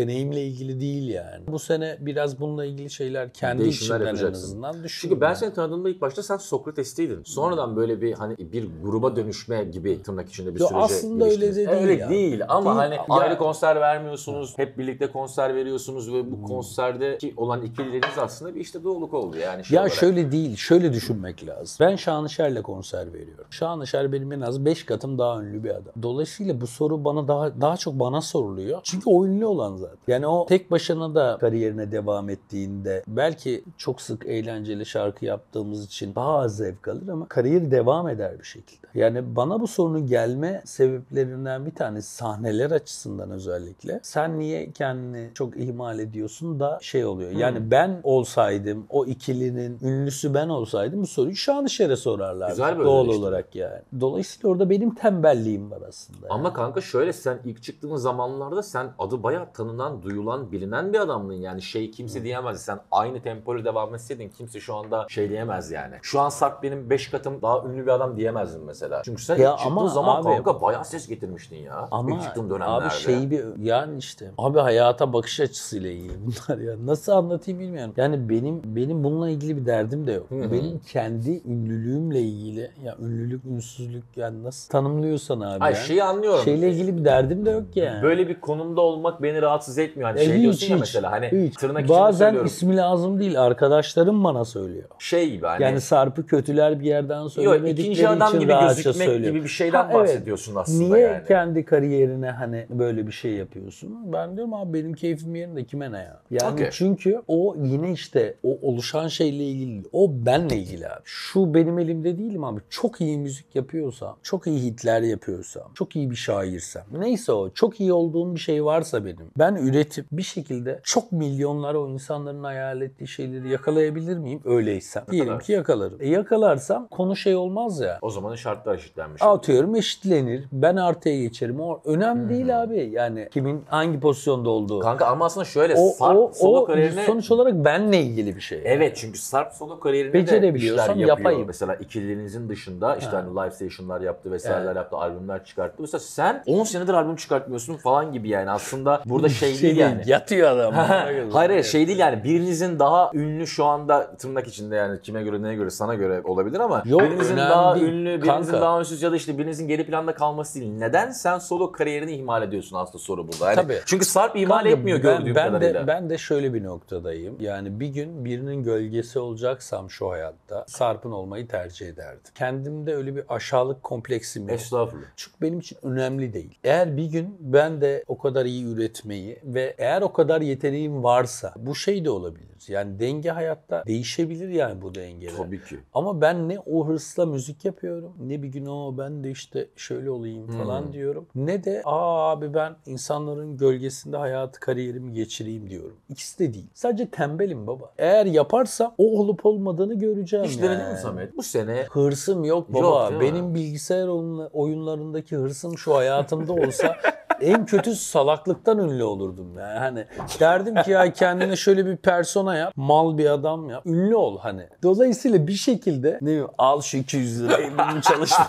Yeteneğimle ilgili değil yani. Bu sene biraz bununla ilgili şeyler kendi Değişimler içimden en yapacaksın. azından düşündüm. Çünkü ben yani. seni tanıdığımda ilk başta sen Sokrates'tiydin. Sonradan böyle bir hani bir gruba dönüşme gibi tırnak içinde bir Yo, sürece aslında öyle giriştiniz. de değil Öyle ya. değil ama Değil. hani Ya- ayrı konser vermiyorsunuz. Hep birlikte konser veriyorsunuz ve bu konserdeki olan ikilileriniz aslında bir işte doğruluk oldu yani. Şey Ya olarak. şöyle değil, şöyle düşünmek lazım. Ben Şanışer'le konser veriyorum. Şanışer benim en az beş katım daha ünlü bir adam. Dolayısıyla bu soru bana daha daha çok bana soruluyor. Çünkü o ünlü olan zaten. Yani o tek başına da kariyerine devam ettiğinde belki çok sık eğlenceli şarkı yaptığımız için daha az zevk alır ama kariyeri devam eder bir şekilde. Yani bana bu sorunun gelme sebeplerinden bir tanesi sahneler açısından özellikle. Sen niye kendini çok ihmal ediyorsun da şey oluyor. Yani Hmm. ben olsaydım, o ikilinin ünlüsü ben olsaydım bu soruyu Şanışer'e sorarlardı. Güzel bir Doğal özdeştirme. olarak yani. Dolayısıyla orada benim tembelliğim var aslında. Ama yani. kanka şöyle sen ilk çıktığın zamanlarda sen adı bayağı tanınan, duyulan, bilinen bir adamdın. Yani şey kimse diyemez. Sen aynı tempoyla devam etseydin kimse şu anda şey diyemez yani. Şu an Sarp benim beş katım daha ünlü bir adam diyemezdin mesela. Çünkü sen Ya ilk çıktığın ama zaman abi- kanka bayağı ses getirmiştin ya. Ama ilk çıktığın dönemlerde. abi şey bir yani işte abi hayata bakış açısıyla ilgili bunlar ya. Nasıl anlatayım bilmiyorum. Yani benim benim bununla ilgili bir derdim de yok. Hı hı. Benim kendi ünlülüğümle ilgili ya ünlülük, ünsüzlük yani nasıl tanımlıyorsan abi Ay ya. şeyi anlıyorum. Şeyle ilgili bir derdim de yok yani. Böyle bir konumda olmak beni rahatsız etmiyor. Hani E, şey hiç, diyorsun ya hiç, mesela hani hiç. tırnak içinde Bazen söylüyorum. ismi lazım değil. Arkadaşlarım bana söylüyor. Şey gibi hani. Yani Sarp'ı kötüler bir yerden Yok, söylemedikleri ikinci adam için gibi rahatça gözükmek söylüyor. gibi bir şeyden Ha, evet. bahsediyorsun aslında Niye yani. kendi kariyerine hani böyle bir şey yapıyorsun? Ben diyorum abi benim keyfim yerinde kime ne ya? Yani Okey. çünkü o yine işte o oluşan şeyle ilgili değil. O benle ilgili abi. Şu benim elimde değilim abi. Çok iyi müzik yapıyorsam, çok iyi hitler yapıyorsam, çok iyi bir şairsem. Neyse o. Çok iyi olduğum bir şey varsa benim. Ben üretip bir şekilde çok milyonlara o insanların hayal ettiği şeyleri yakalayabilir miyim? Öyleysem. Diyelim Yakalarsın. ki yakalarım. E yakalarsam konu şey olmaz ya. O zaman şartlar eşitlenmiş. Atıyorum eşitlenir. Ben artıya geçerim. O önemli değil abi. Yani kimin hangi pozisyonda olduğu. Kanka ama aslında şöyle o, Sarp o, solo o kariyerine... sonuç olarak benle ilgili bir şey. Evet çünkü Sarp solo kariyerinde de Becerebiliyorsam işler yapıyor. yapayım. Mesela ikililerinizin dışında işte Ha. hani live station'lar yaptı vesaireler Evet. yaptı, albümler çıkarttı. Mesela sen on senedir albüm çıkartmıyorsun falan gibi yani aslında burada şey, değil yani. Yatıyor adam. hayır hayır şey değil yani birinizin daha ünlü şu anda tırnak içinde yani kime göre neye göre sana göre olabilir ama Yok, birinizin önemli daha değil. ünlü, birinizin Kanka. daha ünsüz ya da işte birinizin geri planda kalması değil. Neden sen solo kariyerini ihmal ediyorsun aslında soru burada. Yani Tabii. Çünkü Sarp ihmal Kanka, etmiyor ben, gördüğüm ben kadarıyla. De, ben de şöyle bir noktadayım. Yani bir gün birinin gölgesi olacaksam şu hayatta Sarp'ın olmayı tercih ederdim. Kendimde öyle bir aşağılık kompleksim yok. Estağfurullah. Çünkü benim için önemli değil. Eğer bir gün ben de o kadar iyi üretmeyi ve eğer o kadar yeteneğim varsa bu şey de olabilir. Yani denge hayatta değişebilir yani bu dengeler. Tabii ki. Ama ben ne o hırsla müzik yapıyorum ne bir gün o ben de işte şöyle olayım falan Hmm. diyorum. Ne de aa abi ben insanların gölgesinde hayatı kariyerimi geçireyim diyorum. İkisi de değil. Sadece tembelim baba. Eğer yaparsam o olup olmadığını göreceğim Hiç yani. denedin mi Samet? Bu sene Hırsım yok Yok, baba. değil mi? Benim bilgisayar oyunla- oyunlarındaki hırsım şu hayatımda olsa en kötü salaklıktan ünlü olurdum yani. Hani derdim ki ya kendine şöyle bir persona yap, mal bir adam yap, ünlü ol hani. Dolayısıyla bir şekilde ne bileyim al şu iki yüz lirayı benim çalışma.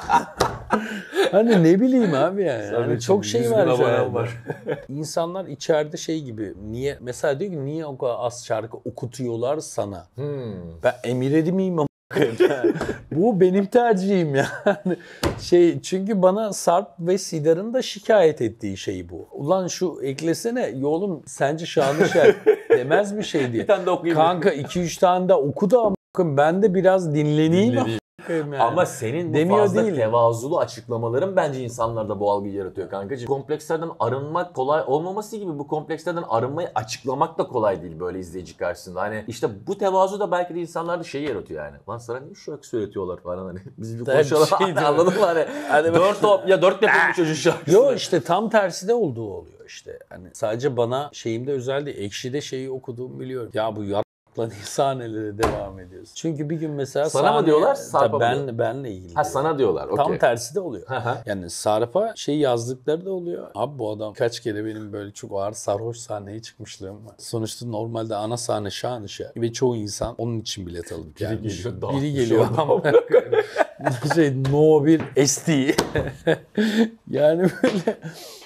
Hani ne bileyim abi yani. Hani çok şey var şu an. İnsanlar içeride şey gibi niye mesela diyor ki niye o kadar az şarkı okutuyorlar sana? Hmm. Ben emir edemeyim ama. Bu benim tercihim yani. Şey çünkü bana Sarp ve Sidar'ın da şikayet ettiği şey bu. Ulan şu eklesene yolum sence Şanışer demez bir şey diye. Bir tane de okuyayım. Kanka iki üç tane de oku da ama ben de biraz dinleneyim. Dinleneyim. Yani. Ama senin bu Demiyor fazla değilim. tevazulu açıklamaların bence insanlarda bu algıyı yaratıyor kankacığım. Komplekslerden arınmak kolay olmaması gibi bu komplekslerden arınmayı açıklamak da kolay değil böyle izleyici karşısında. Hani işte bu tevazu da belki de insanlarda şeyi yaratıyor yani. Lan sana niye şarkı söyletiyorlar falan hani. Biz bir Tabii konuşalım şey değil mi? anladın mı hani. Hani dört top ya dört yapıyor bu çocuğun şarkısı. Yo işte tam tersi de olduğu oluyor işte. Hani sadece bana şeyimde özel değil. Ekşi'de şeyi okuduğumu biliyorum. Ya bu yar lan sahnelere devam ediyorsun. Çünkü bir gün mesela Sana mı sahneye- diyorlar, Sarp'a Tabii mı ben, benle ilgili. Ha sana diyorlar. Tam okey. tersi de oluyor. Hı hı. Yani Sarp'a şey yazdıkları da oluyor. Abi bu adam kaç kere benim böyle çok ağır sarhoş sahneye çıkmışlığım var. Sonuçta normalde ana sahne Şanışer ve çoğu insan onun için bilet alıp Biri gelmiş. geliyor, dağıtmış Biri geliyor oradan. ama şey No bir S D. Yani böyle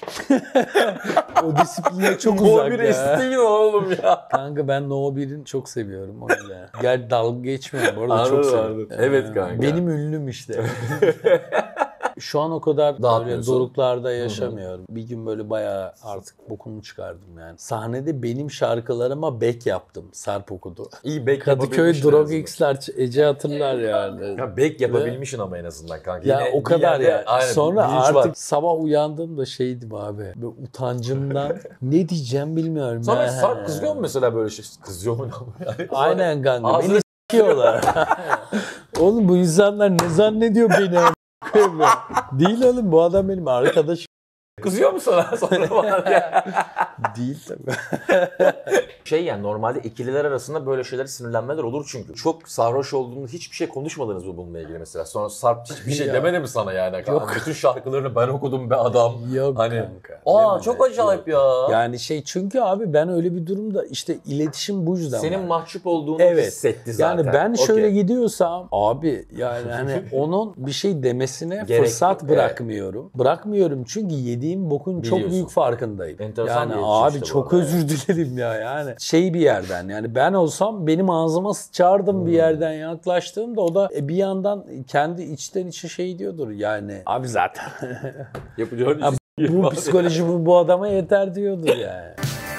O disipline çok No uzak bir ya. isteyin oğlum ya. Kanka ben No bir'in çok seviyorum o yüzden. Gel dalga geçmiyorum bu arada Anladım, çok seviyorum. anladım. Evet kanka. Benim ünlüm işte. Şu an o kadar böyle Dağıtmıyorsun. doruklarda yaşamıyorum. Bir gün böyle bayağı artık bokumu çıkardım yani. Sahnede benim şarkılarıma back yaptım. Sarp okudu. İyi back Kadıköy yapabilmişsin en Drog azından. X'ler Ece hatırlar yani. Ya back yapabilmişsin ama en azından kanka. Ya Yine o kadar bir yerde- ya. aynen, Sonra bilinç artık var. sabah uyandığımda şeydim abi. Böyle utancımdan ne diyeceğim bilmiyorum. Sana Ha. Sarp kızıyor mu mesela böyle şey? Kızıyor mu lan? Yani Aynen kanka. Ağzını Beni s***yorlar. Oğlum bu insanlar ne zannediyor beni? a**ayım ya? Değil oğlum, bu adam benim arkadaşım. Kızıyor mu sana sonra bana ya? Değil tabii. Şey yani normalde ikililer arasında böyle şeyler sinirlenmeler olur çünkü. Çok sarhoş olduğunda hiçbir şey konuşmadınız mı bununla ilgili mesela? Sonra Sarp hiçbir şey Ya. demedi mi sana yani? Yok. Bütün şarkılarını ben okudum be adam. Yok Hani, kanka. Aa Demedi. çok acayip ya. Yani şey, çünkü abi ben öyle bir durumda işte iletişim bu yüzden Senin var. mahcup olduğunu Evet. hissetti zaten. Yani ben şöyle Okey. gidiyorsam abi yani hani onun bir şey demesine Gerek fırsat yok, bırakmıyorum. Bırakmıyorum çünkü yediğim bokun çok Biliyorsun. büyük farkındayım. Enteresan yani bir iletişim abi işte bu çok arada özür dilerim ya yani. Şey bir yerden yani ben olsam benim ağzıma sıçardım Hmm. bir yerden yaklaştığımda, o da bir yandan kendi içten içe şey diyordur yani. Abi zaten Yapacağın Ha, iş- bu psikoloji bu, bu adama yeter diyordur yani.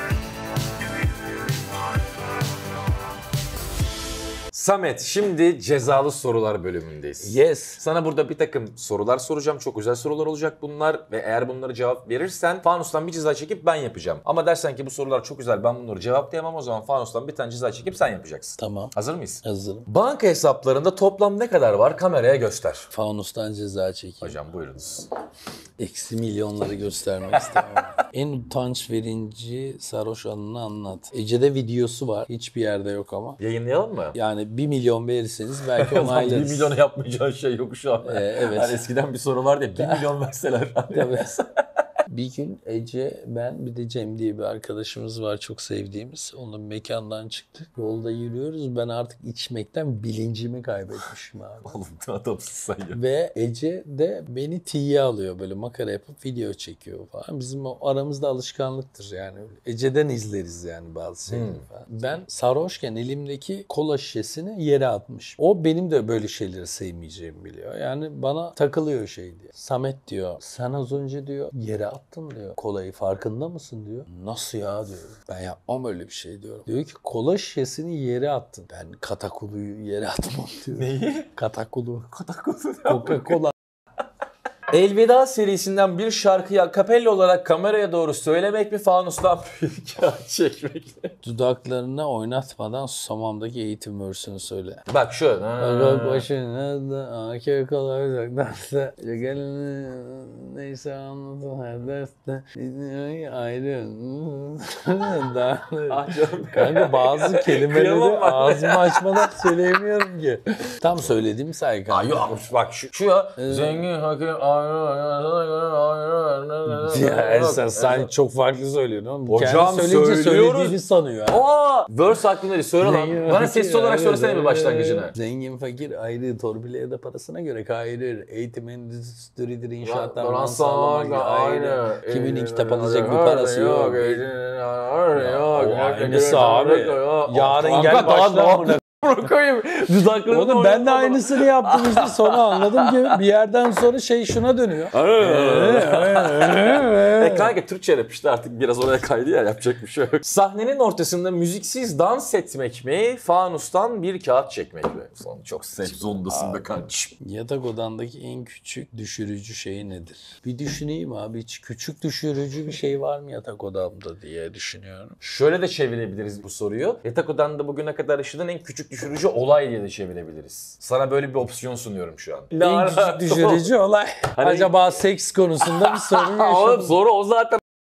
Samet, şimdi cezalı sorular bölümündeyiz. Yes. Sana burada bir takım sorular soracağım. Çok özel sorular olacak bunlar. Ve eğer bunlara cevap verirsen fanustan bir ceza çekip ben yapacağım. Ama dersen ki bu sorular çok güzel, ben bunları cevaplayamam, o zaman fanustan bir tane ceza çekip sen yapacaksın. Tamam. Hazır mıyız? Hazırım. Banka hesaplarında toplam ne kadar var? Kameraya göster. Fanustan ceza çekeyim. Hocam buyurunuz. Eksi milyonları göstermek istemem. En utanç verici sarhoş anını anlat. Ece'de videosu var. Hiçbir yerde yok ama. Yayınlayalım mı? Yani bir milyon verirseniz belki bir onaylarız. milyona yapmayacağın şey yok şu an. Ee, evet. Hani eskiden bir soru vardı ya, bir milyon verseler. Tabii. Bir gün Ece, ben, bir de Cem diye bir arkadaşımız var çok sevdiğimiz. Onun mekandan çıktık. Yolda yürüyoruz. Ben artık içmekten bilincimi kaybetmişim abi. Oğlum adamsın sen ya. Ve Ece de beni tiye alıyor, böyle makara yapıp video çekiyor falan. Bizim o aramızda alışkanlıktır yani. Ece'den izleriz yani bazı şeyleri Hmm. falan. Ben sarhoşken elimdeki kola şişesini yere atmış. O benim de böyle şeyleri sevmeyeceğimi biliyor. Yani bana takılıyor şey diyor. Samet diyor, sen az önce diyor yere attın diyor kolayı, farkında mısın diyor. Nasıl ya diyor. Ben yapmam öyle bir şey diyorum. Diyor ki kola şişesini yere attın. Ben katakuluyu yere atmam diyor. Neyi? Katakulu. Katakolu. Coca-Cola. Elveda serisinden bir şarkıyı a cappella olarak kameraya doğru söylemek mi, fanustan bir kağıt çekmek mi? Dudaklarına oynatmadan Susamam'daki eğitim versiyonu söyle. Bak şu. Bak başına da akıyor kolay uzaktan. Gelin neyse anlatın her derste. Ayrı. Ah canım. Kanka bazı kelimeleri Kıyamam ben. ağzımı açmadan söyleyemiyorum ki. Tam söylediğim say Aa kanka. yok bak şu, şu ya. Ee, Zengin hakim Ya Ersen sen çok farklı söylüyorsun oğlum. Hocam, Kendi söyleyince söylüyoruz. söylediğini sanıyor. ha. Aa, verse hakkında değil, söyle lan. Bana sesli olarak söylesene bir başlangıcını. Zengin fakir ayrı, torpile ya da parasına göre kayırır. Eğitim endüstridir, inşaatlar, Bana man sağlamak sağlamak ayrı. aynı. Kiminin kitap alacak bir parası yok. Yok. Aynısı abi. Yarın gel başla buna. Koyayım. Dudaklarını Oğlum ben de aynısını yaptım işte, sonra anladım ki bir yerden sonra şey şuna dönüyor. E kanka Türkçe rap işte, artık biraz oraya kaydı ya, yapacak bir şey yok. Sahnenin ortasında müziksiz dans etmek mi, fanustan bir kağıt çekmek mi? Son çok sep zondasın be kanka. Yatak odandaki en küçük düşürücü şey nedir? Bir düşüneyim abi, hiç küçük düşürücü bir şey var mı yatak odamda diye düşünüyorum. Şöyle de çevirebiliriz bu soruyu. Yatak odanda bugüne kadar yaşadığın en küçük düşürücü olay diye de çevirebiliriz. Sana böyle bir opsiyon sunuyorum şu an. En küçük düşürücü olay. Hani- Acaba seks konusunda bir sorun Oğlum yaşadım. soru o zaten.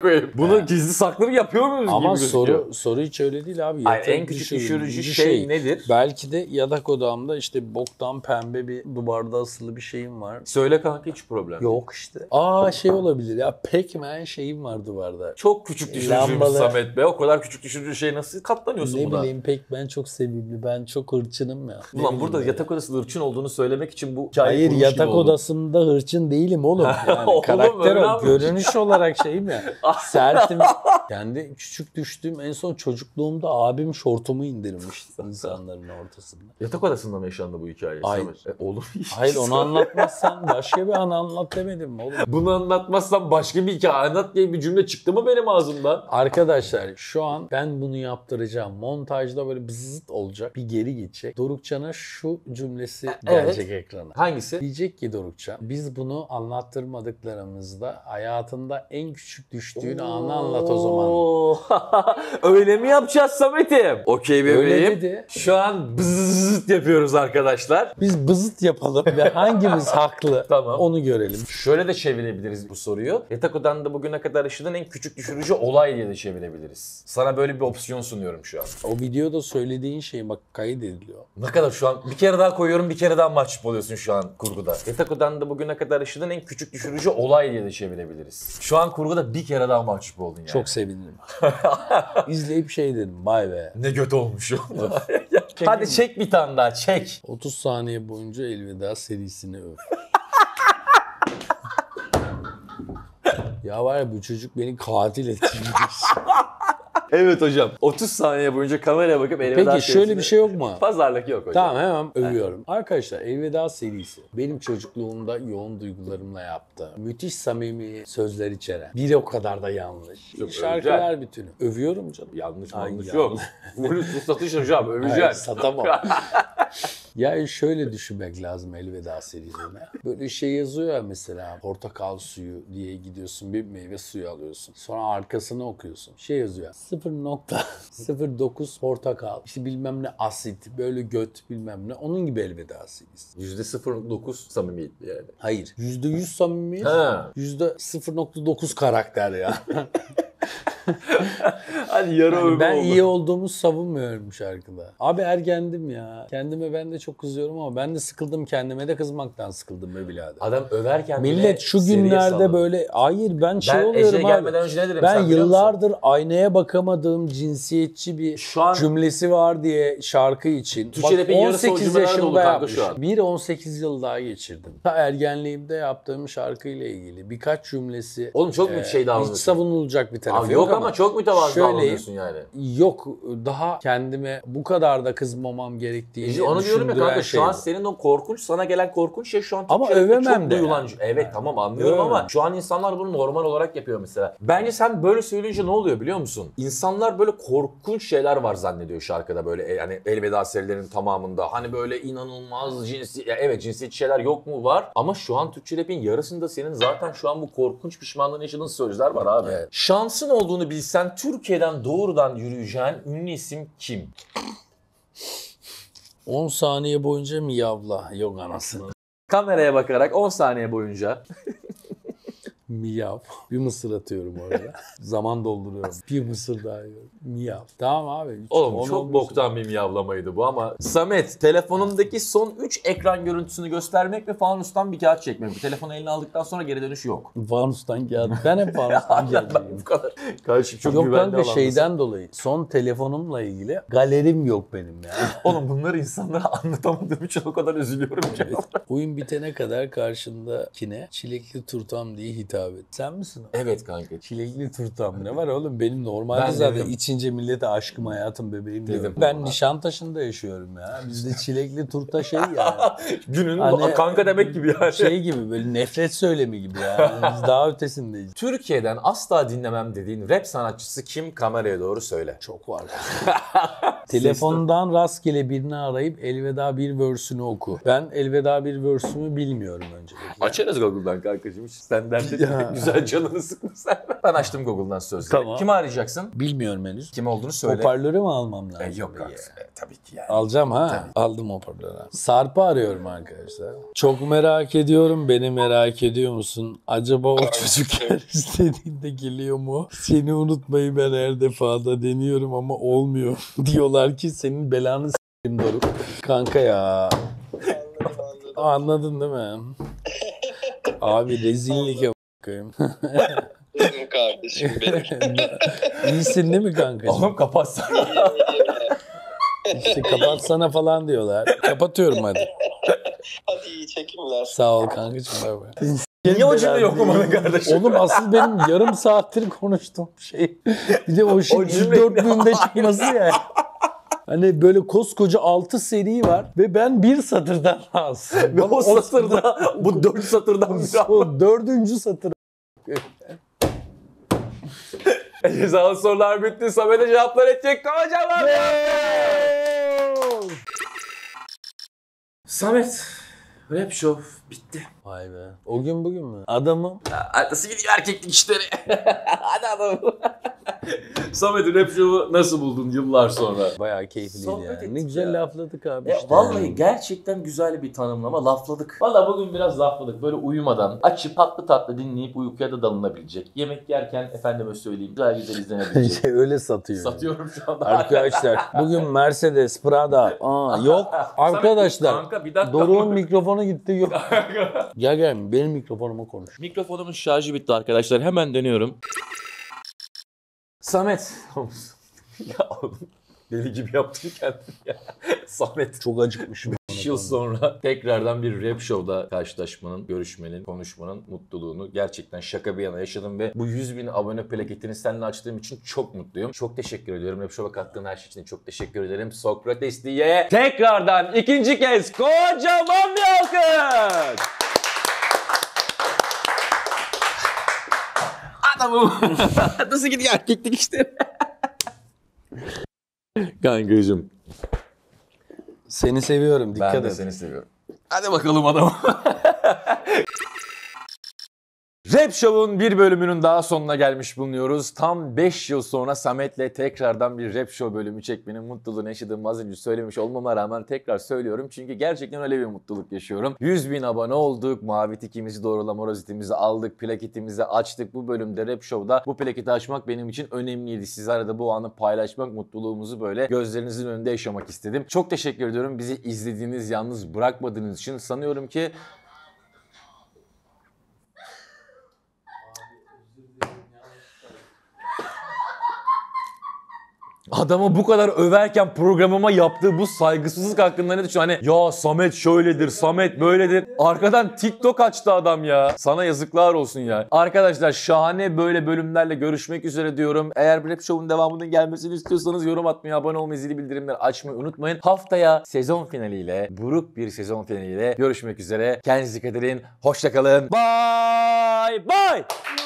koyayım. Bunu gizli saklı mı yapıyor muyuz Ama gibi gözüküyor. soru soru hiç öyle değil abi. Hayır, Yatak en küçük düşürücü düşürücü şey nedir? Belki de yatak odamda işte boktan pembe bir duvarda asılı bir şeyim var. Söyle kanka, hiç problem. Yok işte. Aa şey olabilir ya, Pac-Man şeyim var duvarda. Çok küçük düşürücüymüş Lambalı. Samet Bey. O kadar küçük düşürücü şey nasıl katlanıyorsun Ne buna? bileyim, Pac-Man çok sevimli. Ben çok hırçınım ya. Ne Ulan bileyim burada böyle. yatak odasında hırçın olduğunu söylemek için bu hikayeyi Hayır, kurmuş yatak gibi oldum. odasında hırçın değilim oğlum. Yani Oğlum, karakter öyle o. mi? Görünüş olarak şeyim ya. Sertim. Kendi küçük düştüğüm en son çocukluğumda abim şortumu indirmişti insanların ortasında. Yatak odasında mı yaşandı bu hikaye? Hayır. Samet? E, oğlum Hayır, onu anlatmazsan başka bir an anlat demedim mi oğlum? Bunu anlatmazsam başka bir hikaye anlat diye bir cümle çıktı mı benim ağzımdan? Arkadaşlar şu an ben bunu yaptıracağım. Montajda böyle bızıt olacak. Bir geri gidecek. Dorukcan'a şu cümlesi gelecek ekrana. Hangisi? Diyecek ki Dorukcan, biz bunu anlattırmadıklarımızda hayatında en küçük düştüğün anı anlat o zaman. Oo. Öyle mi yapacağız Samet'im? Okey bebeğim. Öyle dedi. Şu an bzzzt yapıyoruz arkadaşlar. Biz bızıt yapalım ve hangimiz haklı Tamam. onu görelim. Şöyle de çevirebiliriz bu soruyu. Yatak odanda bugüne kadar yaşadığın en küçük düşürücü olay diye de çevirebiliriz. Sana böyle bir opsiyon sunuyorum şu an. O videoda söylediğin şey bak kaydediliyor. Ne kadar şu an bir kere daha koyuyorum, bir kere daha mahcup oluyorsun şu an kurguda. Yatak odanda bugüne kadar yaşadığın en küçük düşürücü olay diye de çevirebiliriz. Şu an kurguda bir kere daha mahcup oldun yani. Çok sevinirim. İzleyip şey dedim, vay be. Ne göt olmuşum. Hadi çek bir tane daha, çek. otuz saniye boyunca Elveda serisini öv. Ya var ya, bu çocuk beni katil etmiş. Evet hocam. otuz saniye boyunca kameraya bakıp elveda Peki şöyle serisini- bir şey yok mu? Pazarlık yok hocam. Tamam, hemen övüyorum. Arkadaşlar, Elveda serisi benim çocukluğumda yoğun duygularımla yaptığı, müthiş samimi sözler içeren, bir o kadar da yanlış. Yok, Şarkılar öveceksin. bütünü. Övüyorum canım. Yanlış Ay, yanlış yanlış. yok. Bunu satış hocam, Hayır, öveceğiz. satamam. Ya şöyle düşünmek lazım Elveda serisine. Böyle şey yazıyor ya mesela, portakal suyu diye gidiyorsun bir meyve suyu alıyorsun. Sonra arkasını okuyorsun. Şey yazıyor, sıfır nokta sıfır dokuz portakal, işte bilmem ne asit, böyle göt bilmem ne. Onun gibi Elveda serisi. yüzde sıfır nokta dokuz samimiyetli yani. Hayır. yüzde yüz samimiyet, Ha. yüzde sıfır nokta dokuz karakter ya. Hadi yarı Yani övme ben oldu. iyi olduğumu savunmuyorum şarkıda. Abi ergendim ya. Kendime ben de çok kızıyorum ama ben de sıkıldım, kendime de kızmaktan sıkıldım be birader. Adam överken bile Millet şu seriye günlerde salladı. böyle, hayır ben şey Ben oluyorum Ece'ye abi. gelmeden önce ne dedim Ben sen biliyor musun? yıllardır aynaya bakamadığım cinsiyetçi bir Şu an- cümlesi var diye şarkı için. Türkçe rap'in yarısı o on sekiz cümlelerle dolu yaşında kanka şu yapmışım. an. Bir on sekiz yıl daha geçirdim. Ta ergenliğimde yaptığım şarkıyla ilgili birkaç cümlesi. Oğlum çok mu e, şey Hiç davranıyorsun? savunulacak bir tarafı Abi yok, yok ama çok mütevazı şöyle- davranıyorsun yani. Yok, daha kendime bu kadar da kızmamam gerektiğini İşte onu diyorum ya düşündüren kanka, şey şu an bu. senin o korkunç, sana gelen korkunç şey şu an Ama Türkçe rapte övemem çok de duyulan. yani. Evet tamam anlıyorum Övemem. ama şu an insanlar bunu normal olarak yapıyor mesela. Bence sen böyle söyleyince ne oluyor biliyor musun? İnsanlar böyle korkunç şeyler var zannediyor şarkıda, böyle yani Elveda serilerinin tamamında. Hani böyle inanılmaz cinsi, ya evet cinsiyetçi şeyler yok mu? Var. Ama şu an Türkçe rapin yarısında senin zaten şu an bu korkunç pişmanlığın yaşadığın sözler var abi. Evet. Şansın olduğunu bilsen Türkiye'den doğrudan yürüyeceğin ünlü isim kim? on saniye boyunca miyavla. Yok anasını. Kameraya bakarak on saniye boyunca. Miyav. Bir mısır atıyorum orada. Zaman dolduruyorum. Bir mısır daha yiyorum. Miyav. Tamam abi. Oğlum On çok olmuş. boktan bir miyavlamaydı bu ama. Samet, telefonundaki son üç ekran görüntüsünü göstermek ve fanustan bir kağıt çekmek. Bu telefonu eline aldıktan sonra geri dönüş yok. Fanustan kağıt. Ben hep fanustan Ben kağıt bu kadar. Kardeşim çok Yok güvenli kanka, alandasın. şeyden dolayı. Son telefonumla ilgili galerim yok benim ya. Oğlum bunları insanlara anlatamadığım için o kadar üzülüyorum ki. Oyun bitene kadar karşındakine çilekli turtam diye hitap et. Sen misin o? Evet kanka. Çilekli turtam ne var oğlum? Benim normalde Ben zaten dedim. içince millete aşkım hayatım bebeğim Dedim. diyorum. Ben Nişantaşı'nda yaşıyorum ya. Bizde çilekli turta şey ya. Günün Hani- kanka demek gibi yani. Şey gibi, böyle nefret söylemi gibi yani. Biz daha ötesindeyiz. Türkiye'den asla dinlemem dediğin rap sanatçısı kim? Kameraya doğru söyle. Çok var. Telefondan rastgele birini arayıp elveda bir verse'ünü oku. Ben elveda bir verse'ümü bilmiyorum öncelikle. Açarız Google'dan kankacığım. Hiç sen dert Ya. güzel canını sıkma sen. Ben açtım Google'dan sözleri. Tamam. Kimi arayacaksın? Bilmiyorum henüz. Kim olduğunu söyle. Hoparlörü mü almam lazım? E, yok diye? kanka. E, tabii ki yani. Alacağım ha. Tabii. Aldım hoparlörü. Sarp'ı arıyorum arkadaşlar. Çok merak ediyorum. Beni merak ediyor musun? Acaba o çocuk her istediğinde geliyor mu? Seni unutmayı ben her defada deniyorum ama olmuyor. Diyorlar ki senin belanı s**eyim Doruk. Kanka ya. Anladın değil mi? Abi rezillik yapayım. Kardeşim benim. İyisin değil mi kankacığım? Oğlum kapatsana. İşte kapatsana falan diyorlar. Kapatıyorum hadi. Hadi iyi çekimler. Sağ ol kankacığım. Bay. Niye o cümleyi okumadın kardeşim? Oğlum asıl benim yarım saattir konuştuğum şey. Bir de o şey O cümle- dörtlüğünde çıkması ya. Hani böyle koskoca altı seri var ve ben bir satırdan rahatsızım. Ve o satırda, bu dört satırdan bir O dördüncü satır. Cezalı sorular bitti. Samet'e cevaplar edecek. Kocaman. Samet. Rap show bitti. Vay be. O gün bugün mü? Adamım. Ya, nasıl gidiyor erkeklik işleri? Hadi adamım. Samet'in rap show'u nasıl buldun yıllar sonra? Bayağı keyifliydi Sohbet yani. Ne ettik güzel ya. lafladık abi Ya işte. vallahi gerçekten güzel bir tanımlama. Lafladık. Vallahi bugün biraz lafladık. Böyle uyumadan açıp tatlı tatlı dinleyip uykuya da dalınabilecek. Yemek yerken efendime söyleyeyim güzel güzel izlenebilecek. Şey, öyle satıyor. Satıyorum şu anda. Arkadaşlar bugün Mercedes, Prada. Aa, yok arkadaşlar. Kanka bir dakika. Doruk'un mikrofonu gitti yok. Gel gel benim mikrofonuma konuş. Mikrofonumun şarjı bitti arkadaşlar. Hemen dönüyorum. Samet. Ya oğlum deli gibi yaptım kendimi ya. Samet. Çok acıkmışım. beş yıl sonra tekrardan bir rap show'da karşılaşmanın, görüşmenin, konuşmanın mutluluğunu gerçekten şaka bir yana yaşadım ve bu yüz bin abone plaketini seninle açtığım için çok mutluyum. Çok teşekkür ediyorum. Rap show'a kattığın her şey için çok teşekkür ederim. Sokrates diye tekrardan ikinci kez kocaman bir alkış. Adamım. Nasıl gidiyor erkeklik işte? Kankacığım. Seni seviyorum. Dikkat Ben de et. seni seviyorum. Hadi bakalım adam. Rap Show'un bir bölümünün daha sonuna gelmiş bulunuyoruz. Tam beş yıl sonra Samet'le tekrardan bir Rap Show bölümü çekmenin mutluluğunu yaşadığımı az önce söylemiş olmama rağmen tekrar söylüyorum. Çünkü gerçekten öyle bir mutluluk yaşıyorum. yüz bin abone olduk. Mavi tikimizi doğrulama rozetimizi aldık. Plaketimizi açtık. Bu bölümde Rap Show'da bu plaketi açmak benim için önemliydi. Sizlerle de bu anı paylaşmak, mutluluğumuzu böyle gözlerinizin önünde yaşamak istedim. Çok teşekkür ediyorum. Bizi izlediğiniz, yalnız bırakmadığınız için. Sanıyorum ki adamı bu kadar överken programıma yaptığı bu saygısızlık hakkında ne düşünüyorsun? Hani ya Samet şöyledir, Samet böyledir. Arkadan TikTok açtı adam ya. Sana yazıklar olsun ya. Arkadaşlar şahane böyle bölümlerle görüşmek üzere diyorum. Eğer Rap Show'un devamının gelmesini istiyorsanız yorum atmayı, abone olmayı, zili bildirimleri açmayı unutmayın. Haftaya sezon finaliyle, buruk bir sezon finaliyle görüşmek üzere. Kendinize dikkat edin. Hoşça kalın. Bye bye.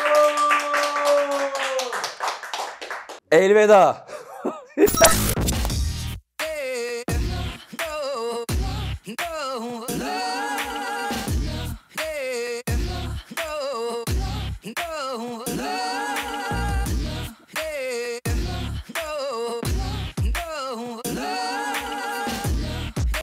Elveda. No.